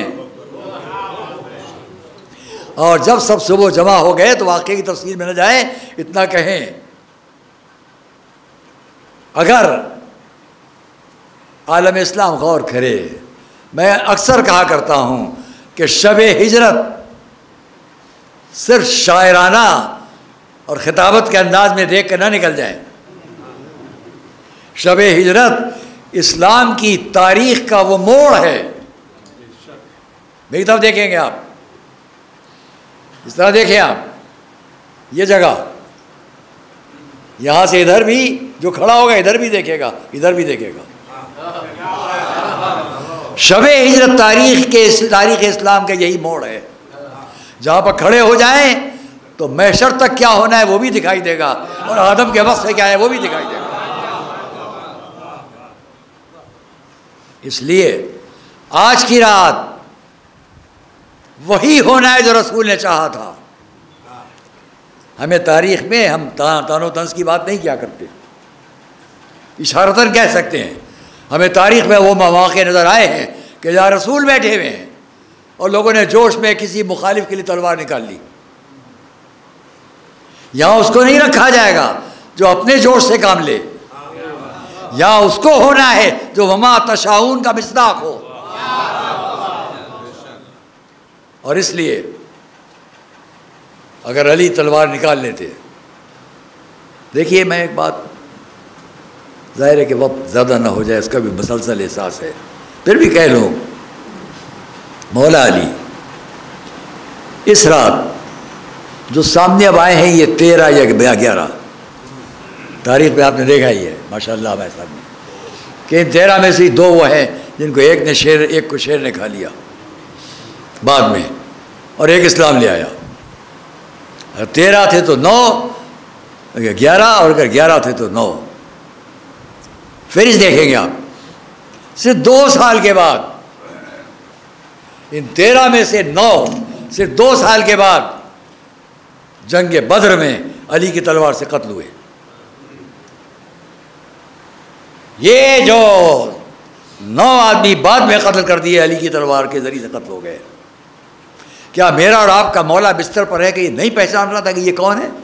اور جب سب صبح جمع ہو گئے تو واقعے کی تفصیل میں نہ جائیں، اتنا کہیں اگر عالم اسلام غور کرے. میں اکثر کہا کرتا ہوں کہ شب ہجرت صرف شاعرانہ اور خطابت کے انداز میں دیکھ کر نہ نکل جائے. شب ہجرت اسلام کی تاریخ کا وہ موڑ ہے. میری طرف دیکھیں گے آپ، اس طرح دیکھیں آپ، یہ جگہ یہاں سے ادھر بھی جو کھڑا ہوگا ادھر بھی دیکھے گا، ادھر بھی دیکھے گا. شب ہجرت تاریخ کے تاریخ اسلام کا یہی موڑ ہے. جہاں پر کھڑے ہو جائیں تو محشر تک کیا ہونا ہے وہ بھی دکھائی دے گا اور آدم کے وقت سے کیا ہے وہ بھی دکھائی دے گا. اس لیے آج کی رات وہی ہونا ہے جو رسول نے چاہا تھا. ہمیں تاریخ میں ہم تان و طنز کی بات نہیں کیا کرتے، اشارتاً کہہ سکتے ہیں. ہمیں تاریخ میں وہ مواقع نظر آئے ہیں کہ جہاں رسول بیٹھے ہوئے ہیں اور لوگوں نے جوش میں کسی مخالف کے لیے تلوار نکال لی. یہاں اس کو نہیں رکھا جائے گا جو اپنے جوش سے کام لے، یہاں اس کو ہونا ہے جو وما تشاؤون کا مصداق ہو. اور اس لیے اگر علی تلوار نکال لیتے دیکھیے میں ایک بات، ظاہر ہے کہ وقت زیادہ نہ ہو جائے، اس کا بھی مسلسل احساس ہے، پھر بھی کہہ لوں، مولا علی اس رات جو سامنے اب آئے ہیں یہ تیرہ یا گیارہ، تاریخ پہ آپ نے دیکھا ہی ہے ماشاء اللہ ہمارے سامنے، کہ ان تیرہ میں سے دو وہ ہیں جن کو ایک نے شیر ایک کو شیر نے کھا لیا بعد میں، اور ایک اسلام لے آیا۔ اگر تیرہ تھے تو نو، اگر گیارہ، اور اگر گیارہ تھے تو نو۔ پھر دیکھیں گے آپ، صرف دو سال کے بعد ان تیرہ میں سے نو، صرف دو سال کے بعد جنگ بدر میں علی کی تلوار سے قتل ہوئے۔ یہ جو نو آدمی بعد میں قتل کر دیے علی کی تلوار کے ذریعے سے قتل ہو گئے۔ کیا میرا اور آپ کا مولا بستر پر ہے کہ یہ نہیں پہچان رہا تھا کہ یہ کون ہے؟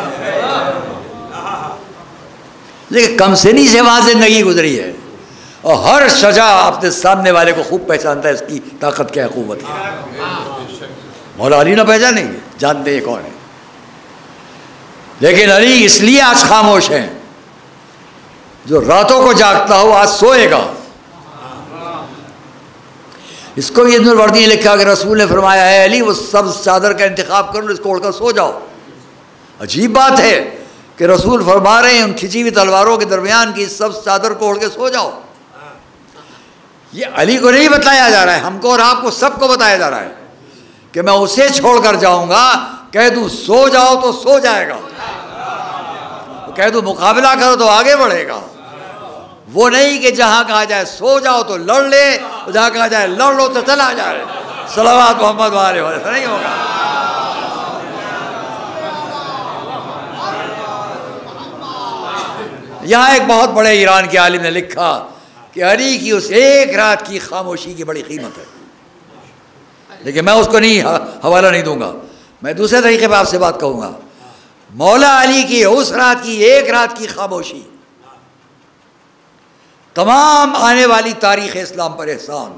لیکن کم سنی سے وہاں زندگی گزری ہے، اور ہر شجاع اپنے سامنے والے کو خوب پہچانتا ہے، اس کی طاقت کیا ہے، قوت ہے۔ مولا علی نہ پہچانیں گے، جانتے ہیں کون ہے، لیکن علی اس لیے آج خاموش ہیں، جو راتوں کو جاگتا ہو آج سوئے گا۔ اس کو بھی ابن الوردی نے لکھا کہ رسول نے فرمایا ہے علی وہ سبز چادر کا انتخاب کرو، اس کو اوڑھ کر سو جاؤ۔ عجیب بات ہے کہ رسول فرما رہے ہیں ان کھچی ہوئی تلواروں کے درمیان کی سبز چادر کو اوڑھ کے سو جاؤ۔ یہ علی کو نہیں بتایا جا رہا ہے، ہم کو اور آپ کو سب کو بتایا جا رہا ہے کہ میں اسے چھوڑ کر جاؤں گا، کہہ دوں سو جاؤ تو سو جائے گا، کہہ دوں مقابلہ کرو تو آگے بڑھے گا۔ وہ نہیں کہ جہاں کہا جائے سو جاؤ تو لڑ لے، جہاں کہا جائے لڑ لو تو چلا جائے۔ صلوات محمد والے والے نہیں ہوگا۔ یہاں ایک بہت بڑے ایران کے عالم نے لکھا کہ علی کی اس ایک رات کی خاموشی کی بڑی قیمت ہے، لیکن میں اس کو نہیں حوالہ نہیں دوں گا، میں دوسرے طریقے پہ آپ سے بات کہوں گا۔ مولا علی کی اس رات کی ایک رات کی خاموشی تمام آنے والی تاریخ اسلام پر احسان۔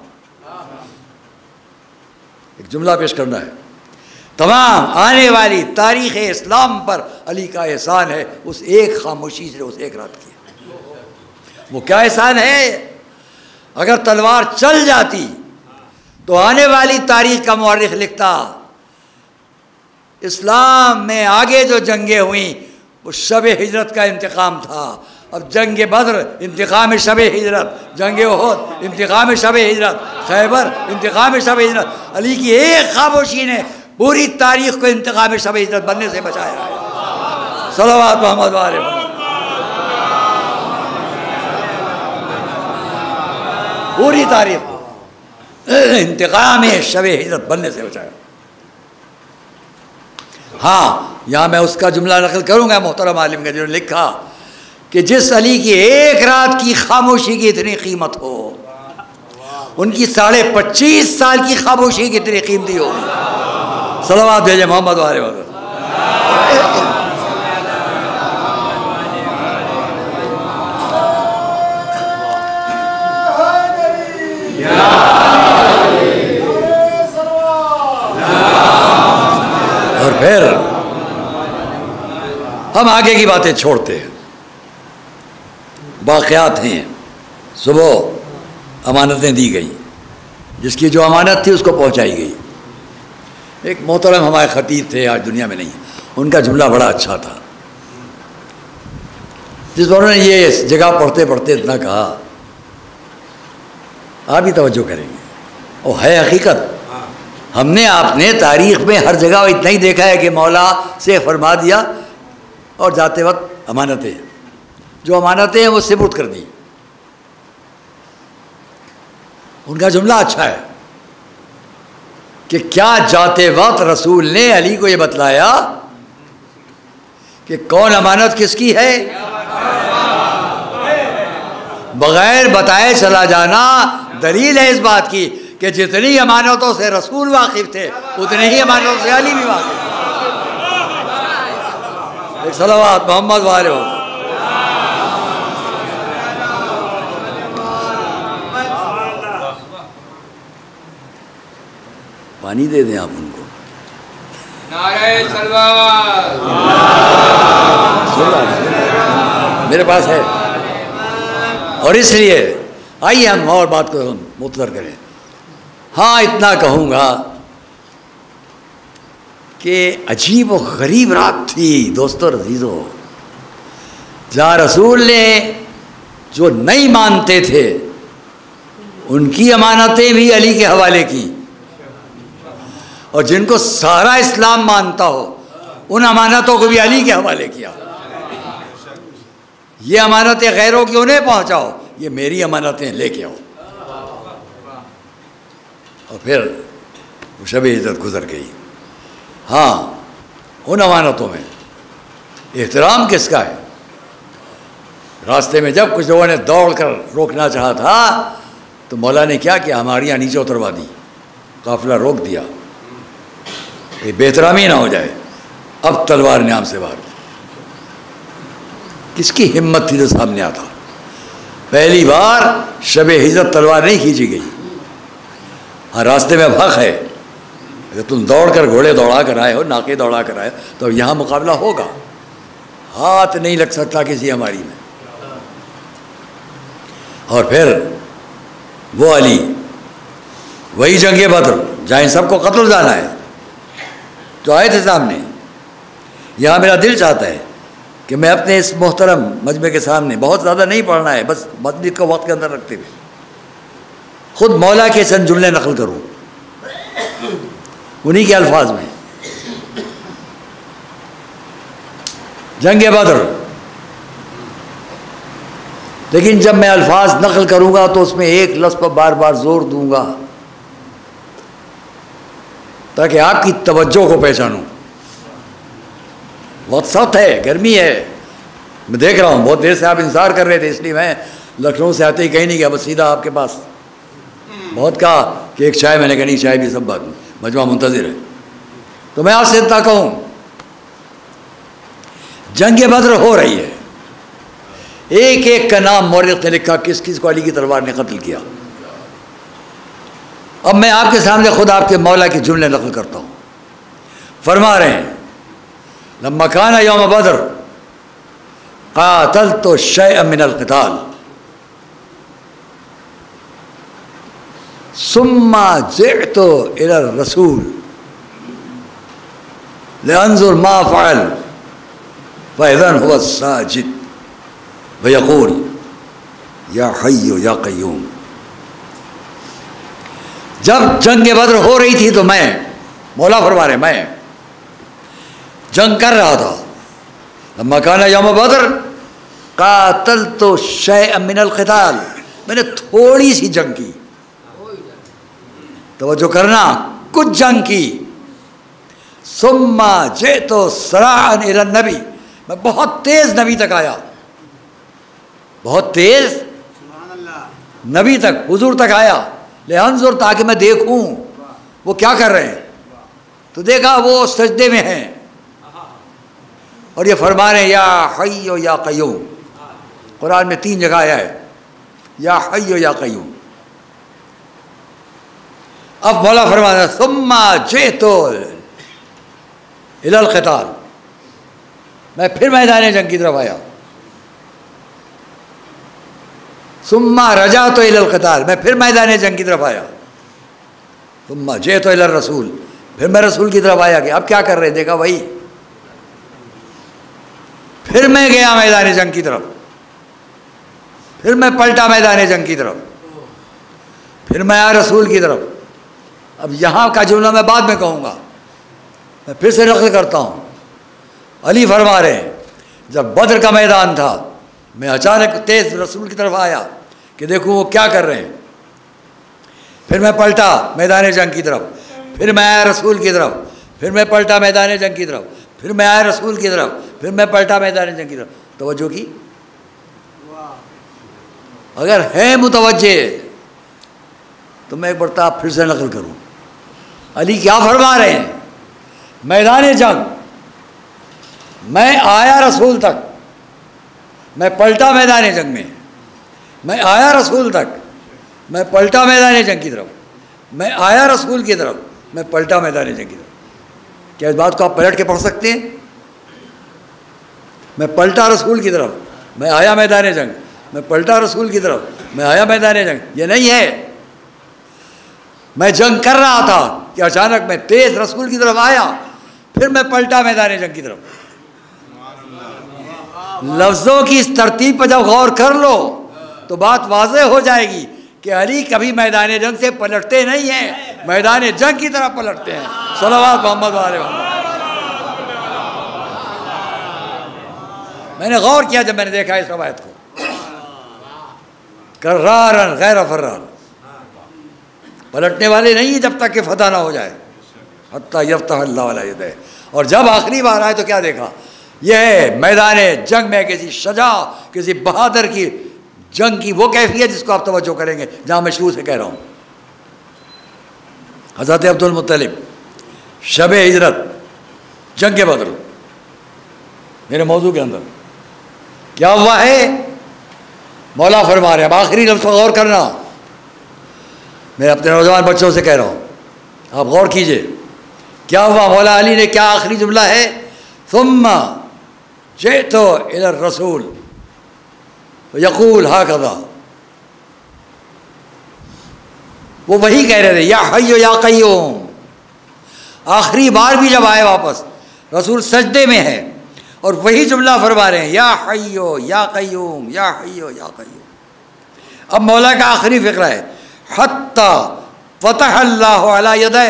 ایک جملہ پیش کرنا ہے، تمام آنے والی تاریخ اسلام پر علی کا احسان ہے اس ایک خاموشی سے، اس ایک رات کی۔ وہ کیا احسان ہے؟ اگر تلوار چل جاتی تو آنے والی تاریخ کا مورخ لکھتا اسلام میں آگے جو جنگیں ہوئیں وہ شب ہجرت کا انتقام تھا، اب جنگ بدر انتقام شب ہجرت، جنگ احد انتقام شب ہجرت، خیبر انتقام شب ہجرت۔ علی کی ایک خاموشی نے پوری تاریخ کو انتقام شب ہجرت بننے سے بچایا ہے۔ صلوات محمد والے پوری تاریخ کو انتقام شب ہجرت بننے سے بچایا۔ ہاں یہاں میں اس کا جملہ نقل کروں گا محترم عالم کا، جنہوں نے لکھا کہ جس علی کی ایک رات کی خاموشی کی اتنی قیمت ہو، ان کی ساڑھے پچیس سال کی خاموشی کی اتنی قیمتی ہو۔ صلوات بھیجے محمد والے وسلم۔ اور پھر ہم آگے کی باتیں چھوڑتے ہیں، واقعات ہیں۔ صبح امانتیں دی گئی، جس کی جو امانت تھی اس کو پہنچائی گئی۔ ایک محترم ہمارے خطیب تھے، آج دنیا میں نہیں، ان کا جملہ بڑا اچھا تھا، جس پر انہوں نے یہ اس جگہ پڑھتے پڑھتے اتنا کہا، آپ بھی توجہ کریں گے، وہ ہے حقیقت۔ ہم نے آپ نے تاریخ میں ہر جگہ اتنا ہی دیکھا ہے کہ مولا سے فرما دیا اور جاتے وقت امانتیں، جو امانتیں ہیں وہ سپرد کر دی۔ ان کا جملہ اچھا ہے کہ کیا جاتے وقت رسول نے علی کو یہ بتلایا کہ کون امانت کس کی ہے؟ بغیر بتائے چلا جانا دلیل ہے اس بات کی کہ جتنی امانتوں سے رسول واقف تھے اتنے ہی امانتوں سے علی بھی واقف تھے۔ ایک صلوات محمد والے ہو۔ پانی دے دیں آپ ان کو۔ نعرہ صلوات۔ میرے پاس ہے. اور اس لیے آئیے ہم اور بات کو ہم مختصر کریں. ہاں اتنا کہوں گا کہ عجیب و غریب رات تھی دوستو اور عزیزو، جہاں رسول نے جو نہیں مانتے تھے ان کی امانتیں بھی علی کے حوالے کی، اور جن کو سارا اسلام مانتا ہو ان امانتوں کو بھی علی کے حوالے کیا. یہ امانتیں غیروں کی انہیں پہنچاؤ، یہ میری امانتیں لے کے آؤ. اور پھر وہ شب عزت گزر گئی. ہاں ان امانتوں میں احترام کس کا ہے؟ راستے میں جب کچھ لوگوں نے دوڑ کر روکنا چاہا تھا تو مولا نے کیا کیا؟ ہماری یہاں نیچے اتروا دی، قافلہ روک دیا، یہ بے احترامی نہ ہو جائے. اب تلوار نیام سے باہر. کس کی ہمت تھی جو سامنے آتا؟ پہلی بار شب ہجرت تلوار نہیں کھینچی گئی. ہاں راستے میں اب حق ہے، اگر تم دوڑ کر گھوڑے دوڑا کر آئے ہو، ناکے دوڑا کر آئے ہو تو یہاں مقابلہ ہوگا. ہاتھ نہیں لگ سکتا کسی ہماری میں. اور پھر وہ علی، وہی جنگ بدر جہاں سب کو قتل جانا ہے، جو آئے تھے سامنے. یہاں میرا دل چاہتا ہے کہ میں اپنے اس محترم مجمع کے سامنے، بہت زیادہ نہیں پڑھنا ہے، بس مجلس کو وقت کے اندر رکھتے ہوئے خود مولا کے چند جملے نقل کروں انہی کے الفاظ میں. جنگ بدر، لیکن جب میں الفاظ نقل کروں گا تو اس میں ایک لفظ پر بار بار زور دوں گا تاکہ آپ کی توجہ کو پہچانوں. وقت سخت ہے، گرمی ہے، میں دیکھ رہا ہوں بہت دیر سے آپ انتظار کر رہے تھے، اس لیے میں لکھنؤ سے آتے ہی کہیں نہیں گیا، بس سیدھا آپ کے پاس. بہت کہا کہ ایک چائے، میں نے کہا نہیں چائے بھی سب بات مجمع منتظر ہے. تو میں آپ سے اتنا کہوں، جنگ بدر ہو رہی ہے، ایک ایک کا نام مورخ نے لکھا کس کس کو علی کی تلوار نے قتل کیا. اب میں آپ کے سامنے خود آپ کے مولا کے جملے نقل کرتا ہوں. فرما رہے ہیں لما کان یوم بدر قاتلت شیئا من القتال ثم جئت الى الرسول لانظر ما فعل فاذا هو ساجد ويقول یا حی یا قیوم. جب جنگ بدر ہو رہی تھی تو میں، مولا فرما رہے، میں جنگ کر رہا تھا. لما کان یوم بدر قاتلت شیئا من القتال، میں نے تھوڑی سی جنگ کی، توجہ کرنا، کچھ جنگ کی. ثم جئت سراعا الی النبی، میں بہت تیز نبی تک آیا، بہت تیز نبی تک، حضور تک آیا. لانظر، تاکہ میں دیکھوں وہ کیا کر رہے ہیں. تو دیکھا وہ سجدے میں ہیں اور یہ فرما رہے ہیں یا حی یا قیوم. قرآن میں تین جگہ آیا ہے یا حی یا قیوم. اب مولا فرما رہے ہیں ثم جئت الی القتال، میں پھر میدان جنگ کی طرف آیا. ثم رجعت الی القتال، میں پھر میدان جنگ کی طرف آیا. ثم جئت الی الرسول، پھر میں رسول کی طرف آیا کہ اب کیا کر رہے ہیں. دیکھا وہی، پھر میں گیا میدان جنگ کی طرف، پھر میں پلٹا میدان جنگ کی طرف، پھر میں آیا رسول کی طرف. اب یہاں کا جملہ میں بعد میں کہوں گا، میں پھر سے نقل کرتا ہوں. علی فرما رہے ہیں جب بدر کا میدان تھا میں اچانک تیز رسول کی طرف آیا کہ دیکھوں وہ کیا کر رہے ہیں. پھر میں پلٹا میدان جنگ کی طرف، پھر میں آیا رسول کی طرف، پھر میں پلٹا میدان جنگ کی طرف، پھر میں آیا رسول کی طرف، پھر میں پلٹا میدان جنگ کی طرف. توجہ کی؟ اگر ہے متوجہ تو میں ایک مرتبہ پھر سے نقل کروں. علی کیا فرما رہے ہیں؟ میدان جنگ میں آیا رسول تک، میں پلٹا میدان جنگ میں، میں آیا رسول تک، میں پلٹا میدان جنگ کی طرف، میں آیا رسول کی طرف، میں پلٹا میدان جنگ کی طرف. کیا اس بات کو آپ پلٹ کے پڑھ سکتے ہیں؟ میں پلٹا رسول کی طرف، میں آیا میدان جنگ، میں پلٹا رسول کی طرف، میں آیا میدان جنگ، یہ نہیں ہے۔ میں جنگ کر رہا تھا کہ اچانک میں تیز رسول کی طرف آیا، پھر میں پلٹا میدان جنگ کی طرف۔ لفظوں کی اس ترتیب پر جب غور کر لو تو بات واضح ہو جائے گی کہ علی کبھی میدان جنگ سے پلٹتے نہیں ہیں، میدان جنگ کی طرف پلٹتے ہیں۔ صلوات محمد علیہ وسلم۔ میں نے غور کیا جب میں نے دیکھا اس روایت کو، کرارن غیر فرار، پلٹنے والے نہیں ہیں جب تک کہ فتح نہ ہو جائے، حتی یفتح اللہ علی یدہ۔ اور جب آخری بار آئے تو کیا دیکھا؟ یہ میدان جنگ میں کسی شجاع، کسی بہادر کی جنگ کی وہ کیفیت جس کو آپ توجہ کریں گے، جہاں میں شروع سے کہہ رہا ہوں۔ حضرت عبد المطلب شب ہجرت، جنگ بدر، میرے موضوع کے اندر کیا ہوا ہے؟ مولا فرما رہے ہیں، اب آخری لفظ غور کرنا، میں اپنے نوجوان بچوں سے کہہ رہا ہوں، آپ غور کیجئے کیا ہوا۔ مولا علی نے کیا آخری جملہ ہے؟ ثم جئت الی الرسول یقول ہکذا، وہ وہی کہہ رہے تھے یا حی یا قیوم۔ آخری بار بھی جب آئے واپس، رسول سجدے میں ہے اور وہی جملہ فرما رہے ہیں، یا حی یا قیوم یا حی یا قیوم۔ اب مولا کا آخری فقرہ ہے، حتی فتح اللہ علی یدہ،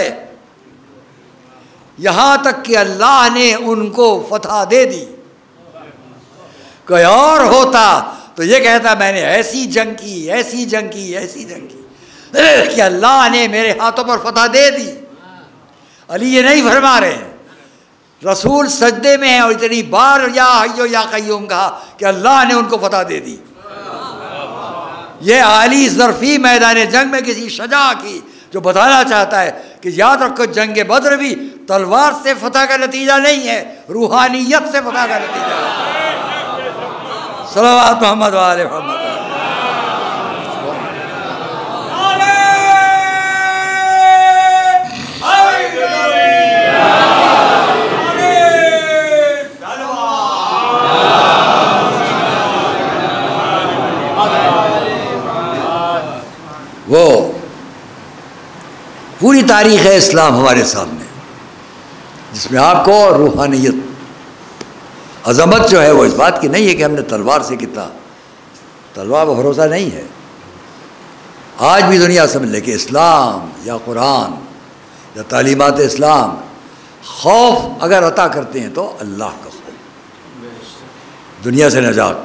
یہاں تک کہ اللہ نے ان کو فتح دے دی۔ کوئی اور ہوتا تو یہ کہتا میں نے ایسی جنگ کی، ایسی جنگ کی، ایسی جنگ کی کہ اللہ نے میرے ہاتھوں پر فتح دے دی۔ علی یہ نہیں فرما رہے ہیں، رسول سجدے میں ہیں اور اتنی بار یا حی یا قیوم کہا کہ اللہ نے ان کو فتح دے دی۔ یہ علی ظرفی میدان جنگ میں کسی شجاع کی جو بتانا چاہتا ہے کہ یاد رکھو جنگ بدر بھی تلوار سے فتح کا نتیجہ نہیں ہے، روحانیت سے فتح کا نتیجہ ہے۔ صلوات محمد وآل محمد۔ وہ پوری تاریخ ہے اسلام ہمارے سامنے، جس میں آپ کو روحانیت، عظمت جو ہے وہ اس بات کی نہیں ہے کہ ہم نے تلوار سے کتنا، تلوار پر بھروسہ نہیں ہے۔ آج بھی دنیا سمجھ لے کہ اسلام یا قرآن یا تعلیمات اسلام خوف اگر عطا کرتے ہیں تو اللہ کا خوف، دنیا سے نجات،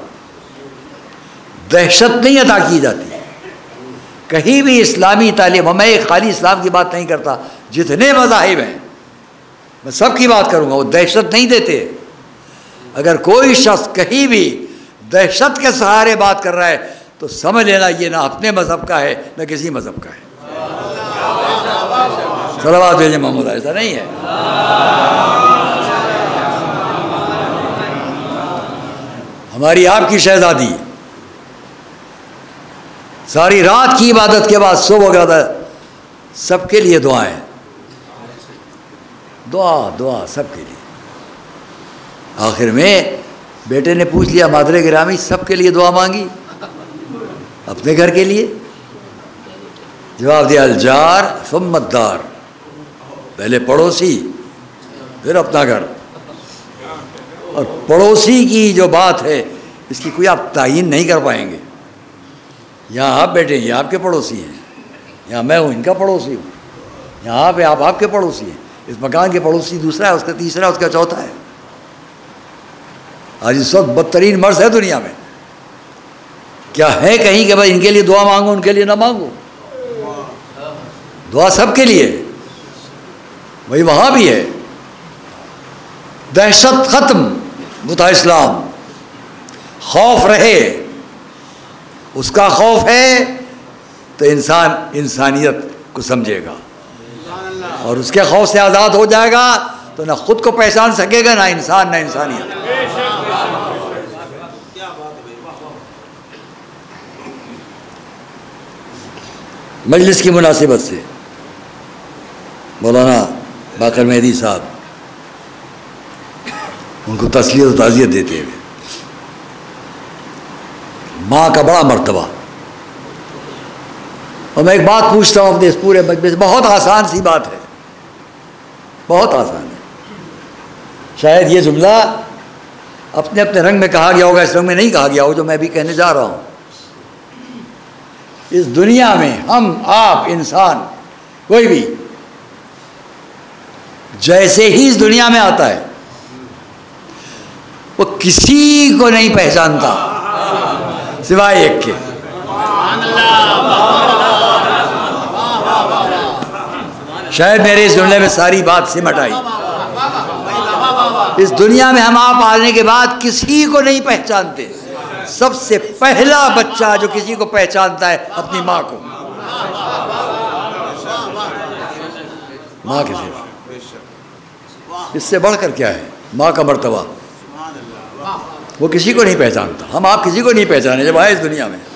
دہشت نہیں عطا کی جاتی کہیں بھی اسلامی تعلیم۔ میں ایک خالی اسلام کی بات نہیں کرتا، جتنے مذاہب ہیں میں سب کی بات کروں گا، وہ دہشت نہیں دیتے۔ اگر کوئی شخص کہیں بھی دہشت کے سہارے بات کر رہا ہے تو سمجھ لینا یہ نہ اپنے مذہب کا ہے نہ کسی مذہب کا ہے۔ صلوات بھیجیں محمد، ایسا نہیں ہے۔ ہماری آپ کی شہزادی ساری رات کی عبادت کے بعد صبح ہو گیا، سب کے لیے دعائیں، دعا دعا سب کے لیے۔ آخر میں بیٹے نے پوچھ لیا، مادر گرامی سب کے لیے دعا مانگی، اپنے گھر کے لیے؟ جواب دیا الجار ثم الدار، پہلے پڑوسی پھر اپنا گھر۔ اور پڑوسی کی جو بات ہے اس کی کوئی آپ تعین نہیں کر پائیں گے۔ یہاں آپ بیٹھے ہیں یہ آپ کے پڑوسی ہیں، یہاں میں ہوں ان کا پڑوسی ہوں، یہاں پہ آپ آپ کے پڑوسی ہیں، اس مکان کے پڑوسی دوسرا ہے، اس کا تیسرا ہے، اس کا چوتھا ہے۔ آج اس وقت بدترین مرض ہے دنیا میں، کیا ہے کہیں کہ بھائی ان کے لیے دعا مانگو ان کے لیے نہ مانگو؟ دعا سب کے لیے، وہی وہاں بھی ہے۔ دہشت ختم، متا اسلام، خوف رہے، اس کا خوف ہے تو انسان انسانیت کو سمجھے گا، اور اس کے خوف سے آزاد ہو جائے گا تو نہ خود کو پہچان سکے گا، نہ انسان نہ انسانیت۔ مجلس کی مناسبت سے مولانا باقر مہدی صاحب ان کو تسلیت و تعزیت دیتے ہوئے ماں کا بڑا مرتبہ. اور میں ایک بات پوچھتا ہوں اپنے اس پورے مجمع سے, بہت آسان سی بات ہے, بہت آسان ہے. شاید یہ جملہ اپنے اپنے رنگ میں کہا گیا ہوگا, اس رنگ میں نہیں کہا گیا ہو جو میں بھی کہنے جا رہا ہوں. اس دنیا میں ہم, آپ, انسان, کوئی بھی جیسے ہی اس دنیا میں آتا ہے وہ کسی کو نہیں پہچانتا سوائے ایک کے. شاید میرے اس جملے میں ساری بات سمٹ آئی. اس دنیا میں ہم آپ آنے کے بعد کسی کو نہیں پہچانتے. سب سے پہلا بچہ جو کسی کو پہچانتا ہے اپنی ماں کو, ماں کے صرف. اس سے بڑھ کر کیا ہے ماں کا مرتبہ؟ وہ کسی کو نہیں پہچانتا. ہم آپ کسی کو نہیں پہچانے جب آئے اس دنیا میں.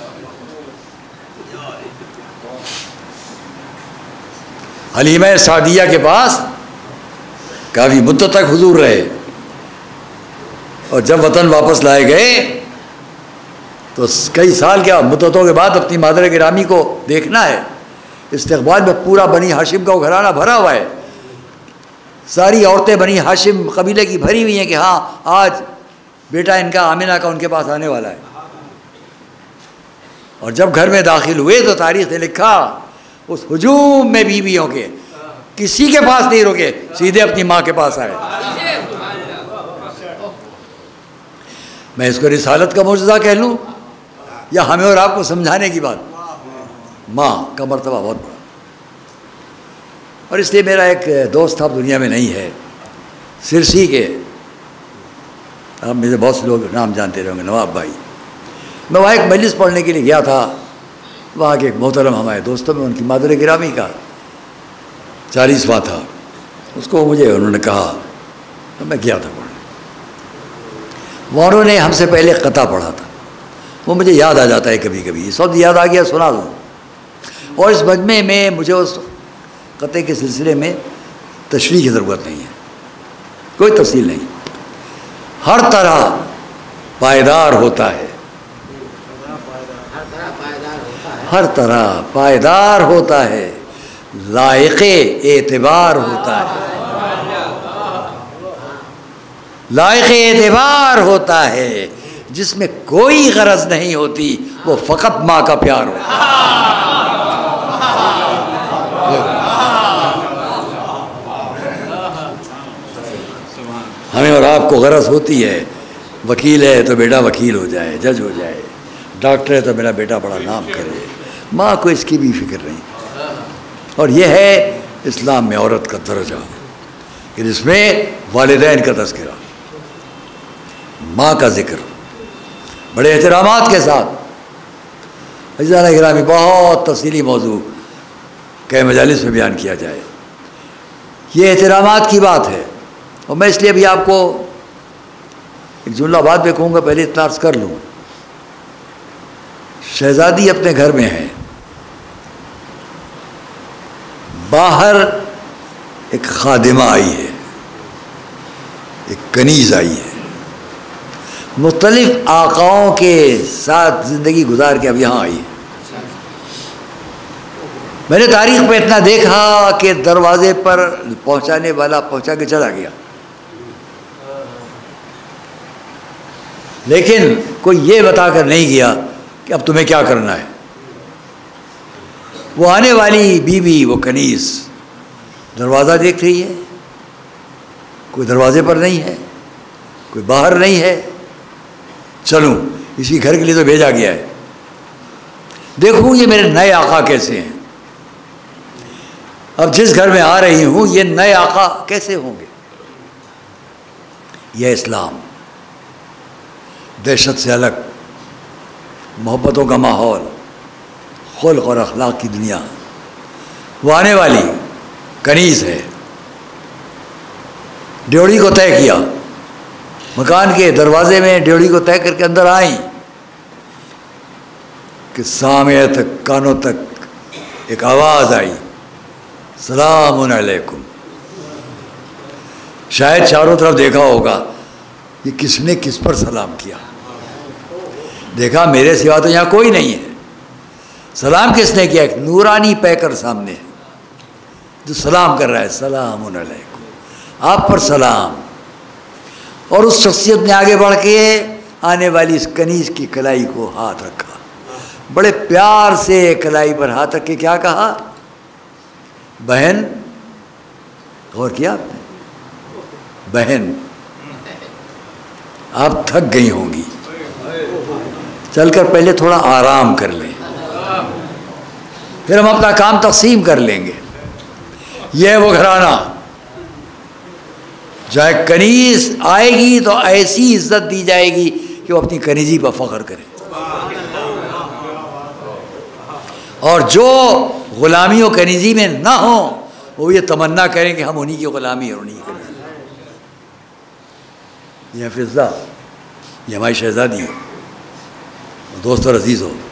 حلیمہ سعدیہ کے پاس کافی مدت تک حضور رہے, اور جب وطن واپس لائے گئے تو کئی سال کیا مدتوں کے بعد اپنی مادر گرامی کو دیکھنا ہے. استقبال میں پورا بنی ہاشم کا وہ گھرانہ بھرا ہوا ہے. ساری عورتیں بنی ہاشم قبیلے کی بھری ہوئی ہیں کہ ہاں آج بیٹا ان کا آمنہ کا ان کے پاس آنے والا ہے. اور جب گھر میں داخل ہوئے تو تاریخ نے لکھا اس ہجوم میں بیویوں کے کسی کے پاس نہیں رکے, سیدھے اپنی ماں کے پاس آئے. میں اس کو رسالت کا معجزہ کہہ لوں یا ہمیں اور آپ کو سمجھانے کی بات؟ ماں کا مرتبہ بہت بڑا. اور اس لیے میرا ایک دوست اب دنیا میں نہیں ہے, سرسی کے, آپ میں سے بہت سے لوگ نام جانتے رہیں گے, نواب بھائی. میں وہاں ایک مجلس پڑھنے کے لیے گیا تھا. وہاں کے ایک محترم ہمارے دوستوں میں ان کی مادر گرامی کا چالیسواں تھا. اس کو مجھے انہوں نے کہا تو میں گیا تھا پڑھنے. وہ انہوں نے ہم سے پہلے قطع پڑھا تھا, وہ مجھے یاد آ جاتا ہے کبھی کبھی. اس وقت یاد آ گیا سنا دوں. اور اس مجمع میں مجھے اس قطع کے سلسلے میں تشریح کی ضرورت نہیں ہے, کوئی تفصیل نہیں. ہر طرح پائیدار ہوتا ہے, ہر طرح پائیدار ہوتا ہے, لائق اعتبار ہوتا ہے, لائق اعتبار ہوتا ہے. جس میں کوئی غرض نہیں ہوتی وہ فقط ماں کا پیار ہوتا ہے. ہمیں اور آپ کو غرض ہوتی ہے, وکیل ہے تو بیٹا وکیل ہو جائے, جج ہو جائے, ڈاکٹر ہے تو میرا بیٹا بڑا نام کرے. ماں کو اس کی بھی فکر نہیں. اور یہ ہے اسلام میں عورت کا درجہ کہ جس میں والدین کا تذکرہ, ماں کا ذکر بڑے احترامات کے ساتھ. عزیزان گرامی, بہت تفصیلی موضوع کئی مجالس میں بیان کیا جائے. یہ احترامات کی بات ہے. اور میں اس لیے بھی آپ کو ایک جملہ بعد میں کہوں گا, پہلے اتنا عرض کر لوں. شہزادی اپنے گھر میں ہے, باہر ایک خادمہ آئی ہے, ایک کنیز آئی ہے, مختلف آقاؤں کے ساتھ زندگی گزار کے اب یہاں آئی ہے. میں نے تاریخ میں اتنا دیکھا کہ دروازے پر پہنچانے والا پہنچا کے چلا گیا, لیکن کوئی یہ بتا کر نہیں گیا کہ اب تمہیں کیا کرنا ہے. وہ آنے والی بیوی, وہ کنیز دروازہ دیکھ رہی ہے, کوئی دروازے پر نہیں ہے, کوئی باہر نہیں ہے. چلوں اسی گھر کے لیے تو بھیجا گیا ہے, دیکھوں یہ میرے نئے آقا کیسے ہیں. اب جس گھر میں آ رہی ہوں یہ نئے آقا کیسے ہوں گے. یہ اسلام, دہشت سے الگ, محبتوں کا ماحول, خلق اور اخلاق کی دنیا. وہ آنے والی کنیز ہے, ڈیوڑی کو طے کیا, مکان کے دروازے میں ڈیوڑی کو طے کر کے اندر آئیں کہ سامع تک, کانوں تک ایک آواز آئی, سلام علیکم. شاید چاروں طرف دیکھا ہوگا یہ کس نے کس پر سلام کیا. دیکھا میرے سوا تو یہاں کوئی نہیں ہے. سلام کس نے کیا؟ ایک نورانی پیکر سامنے جو سلام کر رہا ہے، سلام علیکم، آپ پر سلام. اور اس شخصیت نے آگے بڑھ کے آنے والی اس کنیز کی کلائی کو ہاتھ رکھا، بڑے پیار سے کلائی پر ہاتھ رکھ کے کیا کہا؟ بہن، غور کیا آپ نے؟ بہن آپ تھک گئی ہوں گی، چل کر پہلے تھوڑا آرام کر لیں، پھر ہم اپنا کام تقسیم کر لیں گے. یہ ہے وہ گھرانہ جہاں کنیز آئے گی تو ایسی عزت دی جائے گی کہ وہ اپنی کنیزی پر فخر کرے، اور جو غلامی و کنیزی میں نہ ہوں وہ یہ تمنا کریں کہ ہم انہی کی غلامی اور انہی کی کنیزی. یہ فضا، یہ ہماری شہزادی ہو، دوست اور عزیز ہو.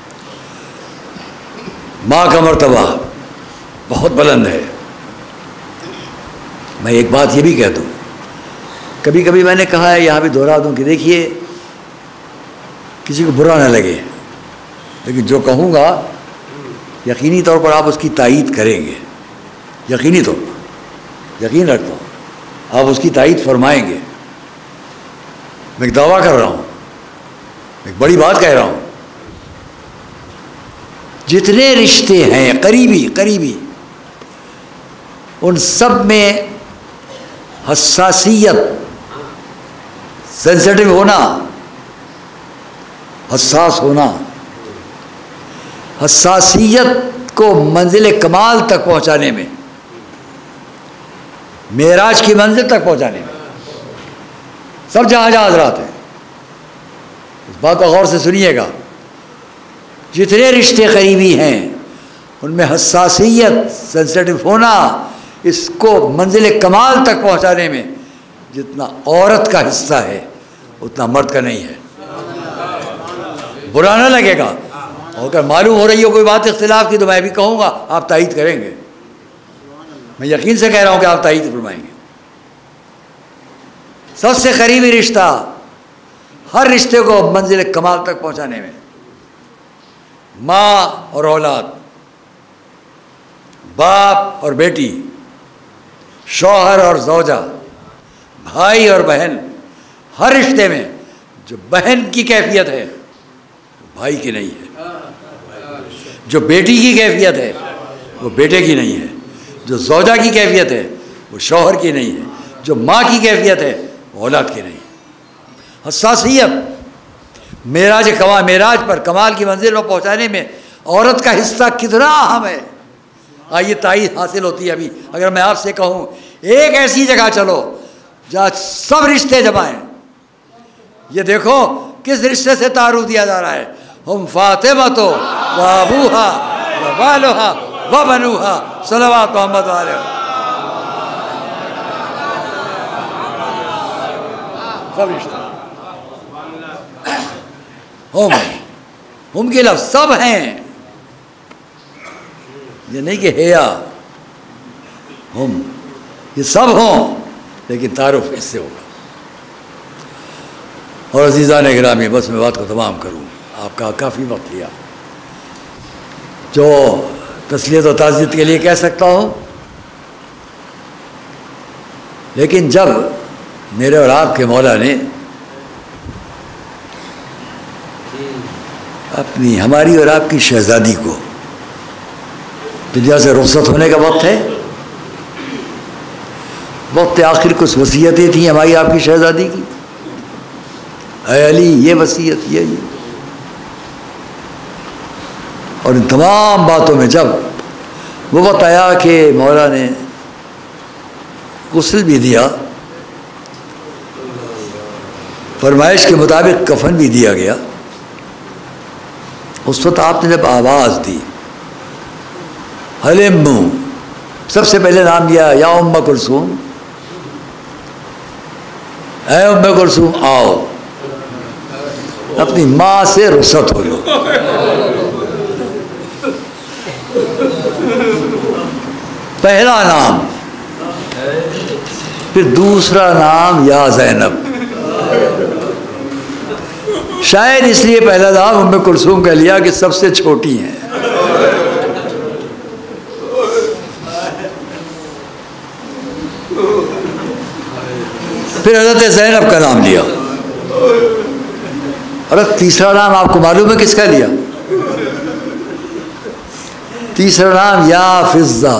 ماں کا مرتبہ بہت بلند ہے. میں ایک بات یہ بھی کہہ دوں، کبھی کبھی میں نے کہا ہے، یہاں بھی دہرا دوں کہ دیکھیے کسی کو برا نہ لگے، لیکن جو کہوں گا یقینی طور پر آپ اس کی تائید کریں گے، یقینی طور پر، یقین رکھتا ہوں آپ اس کی تائید فرمائیں گے. میں ایک دعویٰ کر رہا ہوں، ایک بڑی بات کہہ رہا ہوں. جتنے رشتے ہیں قریبی قریبی ان سب میں حساسیت، سینسیٹیو ہونا، حساس ہونا، حساسیت کو منزل کمال تک پہنچانے میں، معراج کی منزل تک پہنچانے میں سب جہاں جہاں حضرات ہیں. اس بات کو غور سے سنیے گا. جتنے رشتے قریبی ہیں ان میں حساسیت، سینسیٹیو ہونا، اس کو منزل کمال تک پہنچانے میں جتنا عورت کا حصہ ہے اتنا مرد کا نہیں ہے. برا نہ لگے گا، اور اگر معلوم ہو رہی ہو کوئی بات اختلاف کی تو میں بھی کہوں گا، آپ تائید کریں گے. میں یقین سے کہہ رہا ہوں کہ آپ تائید فرمائیں گے. سب سے قریبی رشتہ ہر رشتے کو منزل کمال تک پہنچانے میں ماں اور اولاد، باپ اور بیٹی، شوہر اور زوجہ، بھائی اور بہن، ہر رشتے میں جو بہن کی کیفیت ہے بھائی کی نہیں ہے، جو بیٹی کی کیفیت ہے وہ بیٹے کی نہیں ہے، جو زوجہ کی کیفیت ہے وہ شوہر کی نہیں ہے، جو ماں کی کیفیت ہے وہ اولاد کی نہیں ہے. حساسیت معراج کمال، معراج پر کمال کی منزل کو پہنچانے میں عورت کا حصہ کتنا اہم ہے. آئیے تائید حاصل ہوتی ہے. ابھی اگر میں آپ سے کہوں ایک ایسی جگہ چلو جہاں سب رشتے جمع ہیں، یہ دیکھو کس رشتے سے تعارف دیا جا رہا ہے. ہم فاطمہ و ابوہا و بالہا و بنوہا صلوات محمد علیہ. سب رشتے ہم ہم کے لفظ سب ہیں، یہ نہیں کہ ہے یا ہم، یہ سب ہوں لیکن تعارف اس سے ہوگا. اور عزیزان گرامی، بس میں بات کو تمام کروں، آپ کا کافی وقت لیا. جو تسلیت و تعزیت کے لیے کہہ سکتا ہوں، لیکن جب میرے اور آپ کے مولا نے اپنی، ہماری اور آپ کی شہزادی کو دنیا سے رخصت ہونے کا وقت ہے، وقت آخر کچھ وصیتیں تھیں ہماری آپ کی شہزادی کی، اے علی یہ وصیت، یہ یہ اور ان تمام باتوں میں جب وہ وقت آیا کہ مولا نے غسل بھی دیا، فرمائش کے مطابق کفن بھی دیا گیا، اس وقت آپ نے جب آواز دی حلم، سب سے پہلے نام لیا یا ام کلثوم، اے ام کلثوم آؤ اپنی ماں سے رخصت ہو لو. پہلا نام، پھر دوسرا نام یا زینب. شاید اس لیے پہلا نام ام کلثوم کا لیا کہ سب سے چھوٹی ہیں. پھر حضرت زینب کا نام لیا. اور تیسرا نام آپ کو معلوم ہے کس کا لیا؟ تیسرا نام یا فضہ،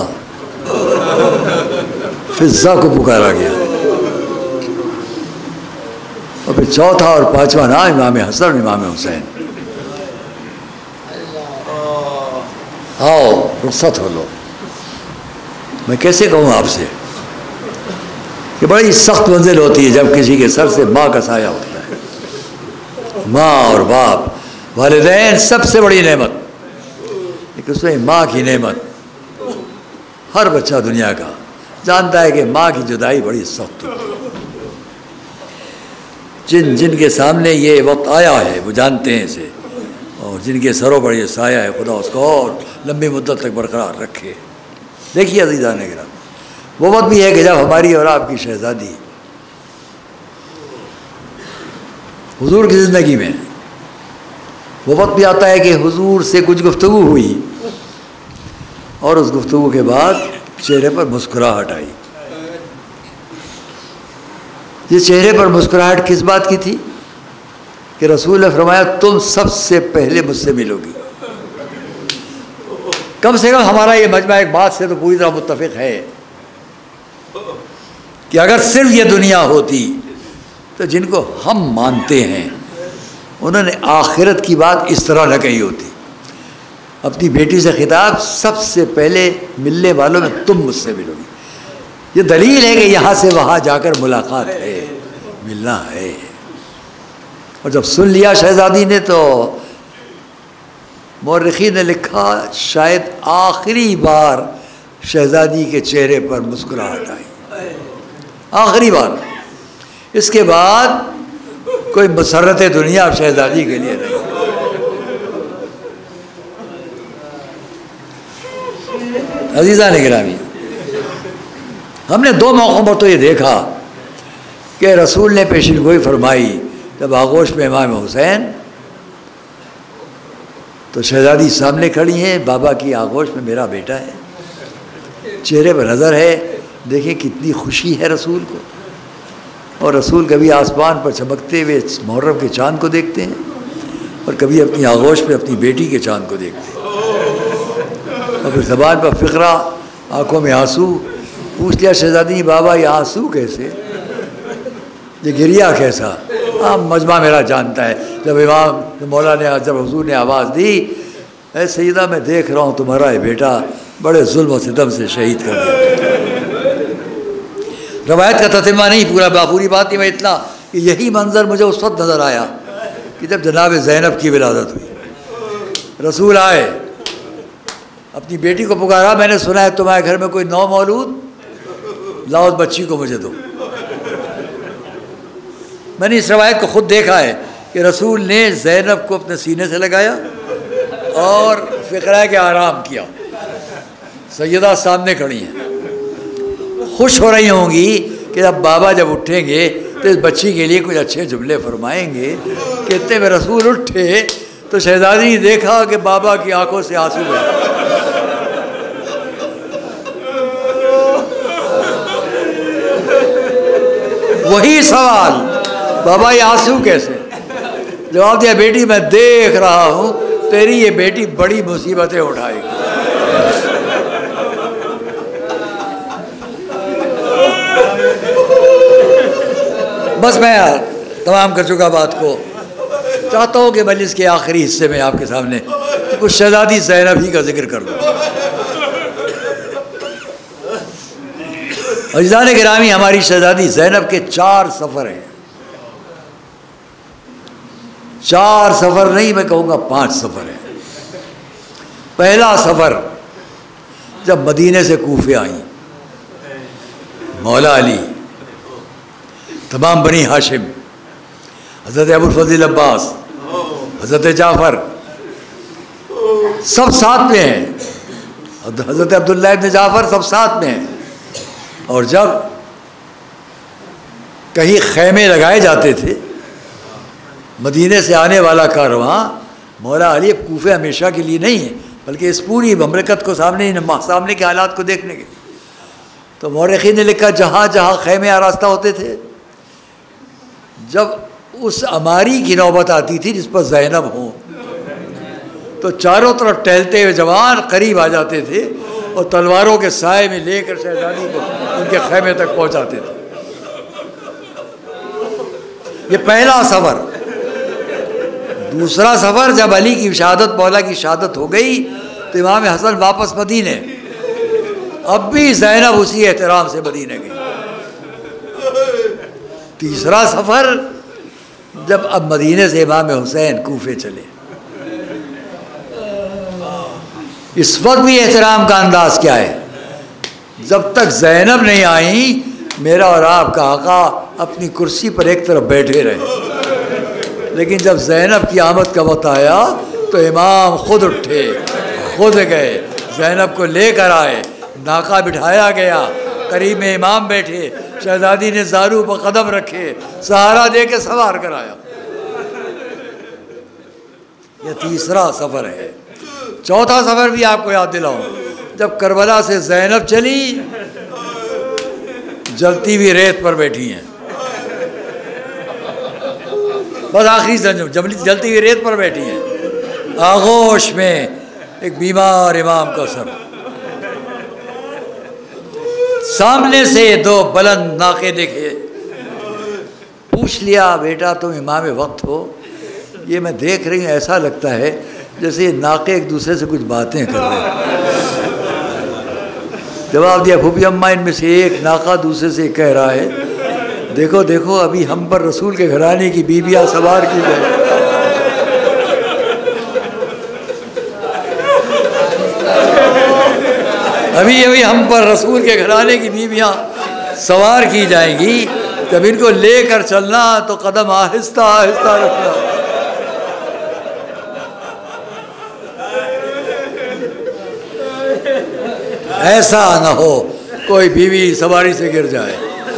فضہ کو پکارا گیا. اور پھر چوتھا اور پانچواں نام امام حسن امام حسین. آؤ رخصت ہو لو. میں کیسے کہوں آپ سے کہ بڑی سخت منزل ہوتی ہے جب کسی کے سر سے ماں کا سایہ ہوتا ہے. ماں اور باپ والدین سب سے بڑی نعمت، لیکن اس میں ماں کی نعمت ہر بچہ دنیا کا جانتا ہے کہ ماں کی جدائی بڑی سخت ہوتی ہے. جن جن کے سامنے یہ وقت آیا ہے وہ جانتے ہیں اسے، اور جن کے سروں پر یہ سایہ ہے خدا اس کو اور لمبی مدت تک برقرار رکھے. دیکھیے عزیزان کرام، وہ وقت بھی ہے کہ جب ہماری اور آپ کی شہزادی حضور کی زندگی میں، وہ وقت بھی آتا ہے کہ حضور سے کچھ گفتگو ہوئی اور اس گفتگو کے بعد چہرے پر مسکراہٹ آئی. یہ چہرے پر مسکراہٹ کس بات کی تھی؟ کہ رسول نے فرمایا تم سب سے پہلے مجھ سے ملو گی. کم سے کم ہمارا یہ مجمع ایک بات سے تو پوری طرح متفق ہے کہ اگر صرف یہ دنیا ہوتی تو جن کو ہم مانتے ہیں انہوں نے آخرت کی بات اس طرح نہ کہی ہوتی. اپنی بیٹی سے خطاب، سب سے پہلے ملنے والوں میں تم مجھ سے ملو گی. یہ دلیل ہے کہ یہاں سے وہاں جا کر ملاقات ہے، ملنا ہے. اور جب سن لیا شہزادی نے تو مورخین نے لکھا شاید آخری بار شہزادی کے چہرے پر مسکراہٹ آئی، آخری بار. اس کے بعد کوئی مسرت دنیا اب شہزادی کے لیے نہیں. عزیزان گرامی، ہم نے دو موقعوں پر تو یہ دیکھا کہ رسول نے پیشین گوئی فرمائی. جب آغوش میں امام حسین تو شہزادی سامنے کھڑی ہیں، بابا کی آغوش میں میرا بیٹا ہے، چہرے پر نظر ہے. دیکھیں کتنی خوشی ہے رسول کو. اور رسول کبھی آسمان پر چمکتے ہوئے محرم کے چاند کو دیکھتے ہیں اور کبھی اپنی آغوش پہ اپنی بیٹی کے چاند کو دیکھتے ہیں. اور پھر زبان پر فقرہ، آنکھوں میں آنسو. پوچھ لیا شہزادی بابا یہ آنسو کیسے، یہ گریا کیسا؟ ہاں مجمع میرا جانتا ہے. جب امام مولا نے جب حضور نے آواز دی اے سیدہ میں دیکھ رہا ہوں تمہارا یہ بیٹا بڑے ظلم و ستم سے شہید کر دیا. روایت کا تتمہ نہیں، پورا پوری بات نہیں، میں اتنا کہ یہی منظر مجھے اس وقت نظر آیا کہ جب جناب زینب کی ولادت ہوئی. رسول آئے، اپنی بیٹی کو پکارا، میں نے سنا ہے تمہارے گھر میں کوئی نو مولود، لاؤ اس بچی کو مجھے دو. میں نے اس روایت کو خود دیکھا ہے کہ رسول نے زینب کو اپنے سینے سے لگایا اور فقرہ کے آرام کیا. سیدہ سامنے کھڑی ہیں، خوش ہو رہی ہوں گی کہ اب بابا جب اٹھیں گے تو اس بچی کے لیے کچھ اچھے جملے فرمائیں گے. کہتے میں رسول اٹھے تو شہزادی نے دیکھا کہ بابا کی آنکھوں سے آنسو بہہ. وہی سوال، بابا یہ آنسو کیسے؟ جواب دیا بیٹی میں دیکھ رہا ہوں تیری یہ بیٹی بڑی مصیبتیں اٹھائے گی. بس میں تمام کر چکا بات کو. چاہتا ہوں کہ مجلس کے آخری حصے میں آپ کے سامنے کچھ شہزادی زینب ہی کا ذکر کر دوں. عزیزان گرامی، ہماری شہزادی زینب کے چار سفر ہیں. چار سفر نہیں، میں کہوں گا پانچ سفر ہیں. پہلا سفر جب مدینے سے کوفے آئیں، مولا علی، تمام بنی ہاشم، حضرت ابو الفضل عباس، حضرت جعفر، سب ساتھ میں ہیں. حضرت عبداللہ ابن جعفر سب ساتھ میں ہیں. اور جب کہیں خیمے لگائے جاتے تھے مدینے سے آنے والا کارواں مولا علی کوفے ہمیشہ کے لیے نہیں ہے، بلکہ اس پوری مملکت کو سامنے سامنے کے حالات کو دیکھنے کے لیے۔ تو مورخین نے لکھا جہاں جہاں خیمے آراستہ ہوتے تھے، جب اس عماری کی نوبت آتی تھی جس پر زینب ہوں، تو چاروں طرف ٹہلتے ہوئے جوان قریب آ جاتے تھے اور تلواروں کے سائے میں لے کر شہزادی کو ان کے خیمے تک پہنچاتے تھے۔ یہ پہلا سفر۔ دوسرا سفر جب علی کی شہادت، مولا کی شہادت ہو گئی تو امام حسن واپس مدینے، اب بھی زینب اسی احترام سے مدینے گئی۔ تیسرا سفر جب اب مدینے سے امام حسین کوفے چلے، اس وقت بھی احترام کا انداز کیا ہے؟ جب تک زینب نہیں آئیں میرا اور آپ کا آقا اپنی کرسی پر ایک طرف بیٹھے رہے، لیکن جب زینب کی آمد کا وقت آیا تو امام خود اٹھے، خود گئے، زینب کو لے کر آئے، ناقہ بٹھایا گیا، قریب میں امام بیٹھے، شہزادی نے زارو پر قدم رکھے، سہارا دے کے سوار کرایا۔ یہ تیسرا سفر ہے۔ چوتھا سفر بھی آپ کو یاد دلاؤں، جب کربلا سے زینب چلی، جلتی ہوئی ریت پر بیٹھی ہیں، بس آخری سنجم جلتی ہوئی ریت پر بیٹھی ہیں، آغوش میں ایک بیمار امام کا سر، سامنے سے دو بلند ناقے دیکھے، پوچھ لیا بیٹا تم امام وقت ہو؟ یہ میں دیکھ رہی ہوں ایسا لگتا ہے جیسے یہ ناقے ایک دوسرے سے کچھ باتیں کر رہے ہیں۔ جواب دیا پھوپھی اماں ان میں سے ایک ناقہ دوسرے سے کہہ رہا ہے دیکھو دیکھو ابھی ہم پر رسول کے گھرانے کی بیویاں سوار کی گئے، ابھی ابھی ہم پر رسول کے گھرانے کی بیویاں سوار کی جائیں گی، جب ان کو لے کر چلنا تو قدم آہستہ آہستہ رکھنا۔ ایسا نہ ہو کوئی بیوی سواری سے گر جائے۔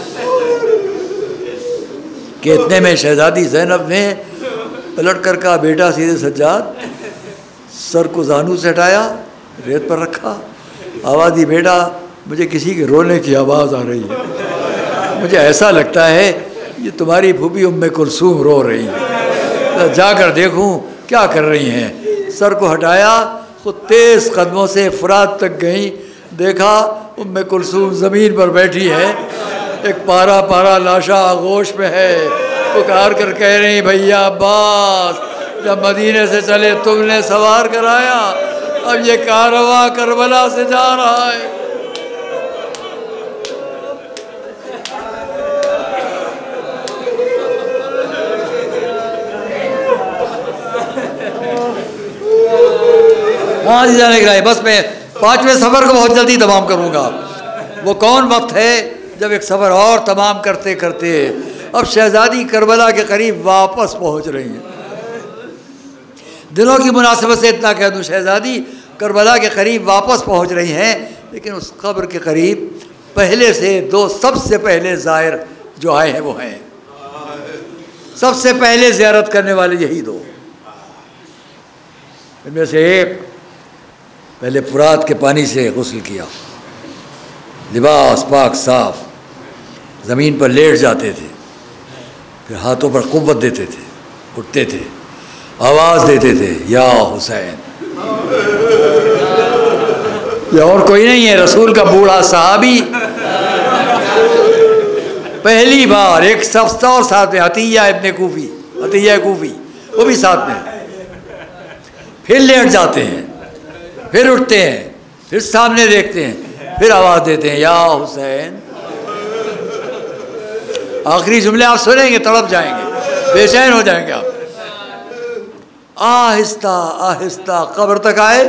کہ اتنے میں شہزادی زینب نے پلٹ کر کہا بیٹا سیدھے سجاد، سر کو زانو سے ہٹایا، ریت پر رکھا، آواز دی بیٹا مجھے کسی کے رونے کی آواز آ رہی ہے، مجھے ایسا لگتا ہے یہ تمہاری پھوپھی ام کلثوم رو رہی ہے، جا کر دیکھوں کیا کر رہی ہیں۔ سر کو ہٹایا، خود تیز قدموں سے فرات تک گئیں، دیکھا ام کلثوم زمین پر بیٹھی ہے، ایک پارا پارا لاشا آغوش میں ہے، پکار کر کہہ رہی بھیا عباس جب مدینے سے چلے تم نے سوار کرایا، اب یہ کارواں کربلا سے جا رہا ہے۔ ہاں جی جانے کے بس میں پانچویں سفر کو بہت جلدی تمام کروں گا۔ وہ کون وقت ہے جب ایک سفر اور تمام کرتے کرتے اب شہزادی کربلا کے قریب واپس پہنچ رہی ہیں۔ دنوں کی مناسبت سے اتنا کہہ دوں، شہزادی کربلا کے قریب واپس پہنچ رہی ہیں، لیکن اس قبر کے قریب پہلے سے دو سب سے پہلے زائر جو آئے ہیں وہ ہیں، سب سے پہلے زیارت کرنے والے یہی دو۔ ان میں سے ایک پہلے فرات کے پانی سے غسل کیا، لباس پاک صاف، زمین پر لیٹ جاتے تھے، پھر ہاتھوں پر قوت دیتے تھے، اٹھتے تھے، آواز دیتے تھے یا حسین۔ یہ اور کوئی نہیں ہے، رسول کا بوڑھا صحابی پہلی بار ایک سفر اور ساتھ میں عطیہ ابن کوفی، عطیہ کوفی وہ بھی ساتھ میں، پھر لیٹ جاتے ہیں، پھر اٹھتے ہیں، پھر سامنے دیکھتے ہیں، پھر آواز دیتے ہیں یا حسین۔ آخری جملے آپ سنیں گے تڑپ جائیں گے، بے چین ہو جائیں گے آپ۔ آہستہ آہستہ قبر تک آئے،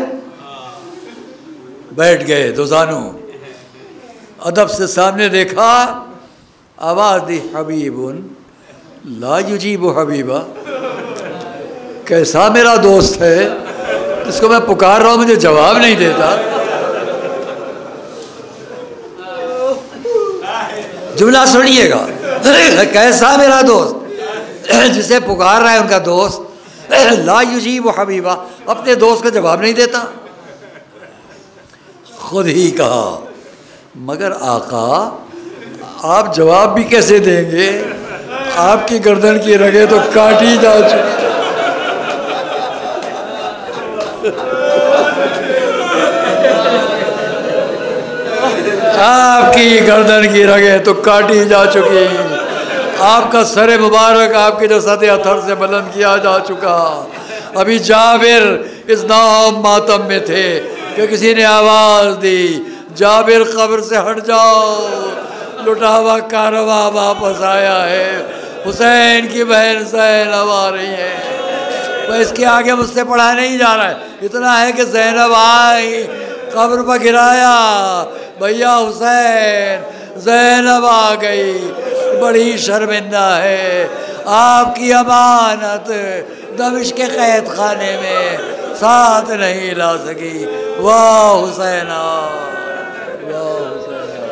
بیٹھ گئے دو زانو، ادب سے سامنے دیکھا، آواز دی حبیب لا یجیب حبیبہ، کیسا میرا دوست ہے جس کو میں پکار رہا ہوں مجھے جواب نہیں دیتا۔ جملہ سنیے گا، کیسا میرا دوست جسے پکار رہا ہے ان کا دوست لا یجیب حبیبا، اپنے دوست کا جواب نہیں دیتا. خود ہی کہا مگر آقا آپ جواب بھی کیسے دیں گے، آپ کی گردن کی رگیں تو کاٹی جا چکی. آپ کی گردن کی رگیں تو کاٹی جا چکی، آپ کا سر مبارک آپ کے جسد اطہر سے بلند کیا جا چکا. ابھی جابر اس نام ماتم میں تھے کہ کسی نے آواز دی جابر قبر سے ہٹ جاؤ، لٹا ہوا کارواں واپس آیا ہے، حسین کی بہن زینب آ رہی ہے. اس کے آگے مجھ سے پڑھا نہیں جا رہا ہے، اتنا ہے کہ زینب آئی، قبر پر گرایا، بھیا حسین زینب آ گئی، بڑی شرمندہ ہے، آپ کی امانت دمشق کے قید خانے میں ساتھ نہیں لا سکی. واہ حسینہ، واہ حسینہ.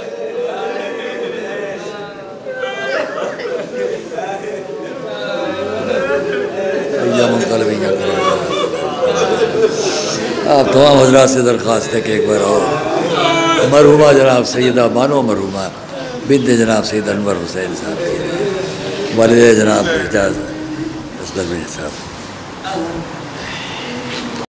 آپ تمام حضرات سے درخواست ہے کہ ایک بار اور مرحومہ جناب سیدہ بانو مرحومہ بنت جناب سید انور حسین صاحب کے لیے والد جناب اعجاز اصغر بھائی صاحب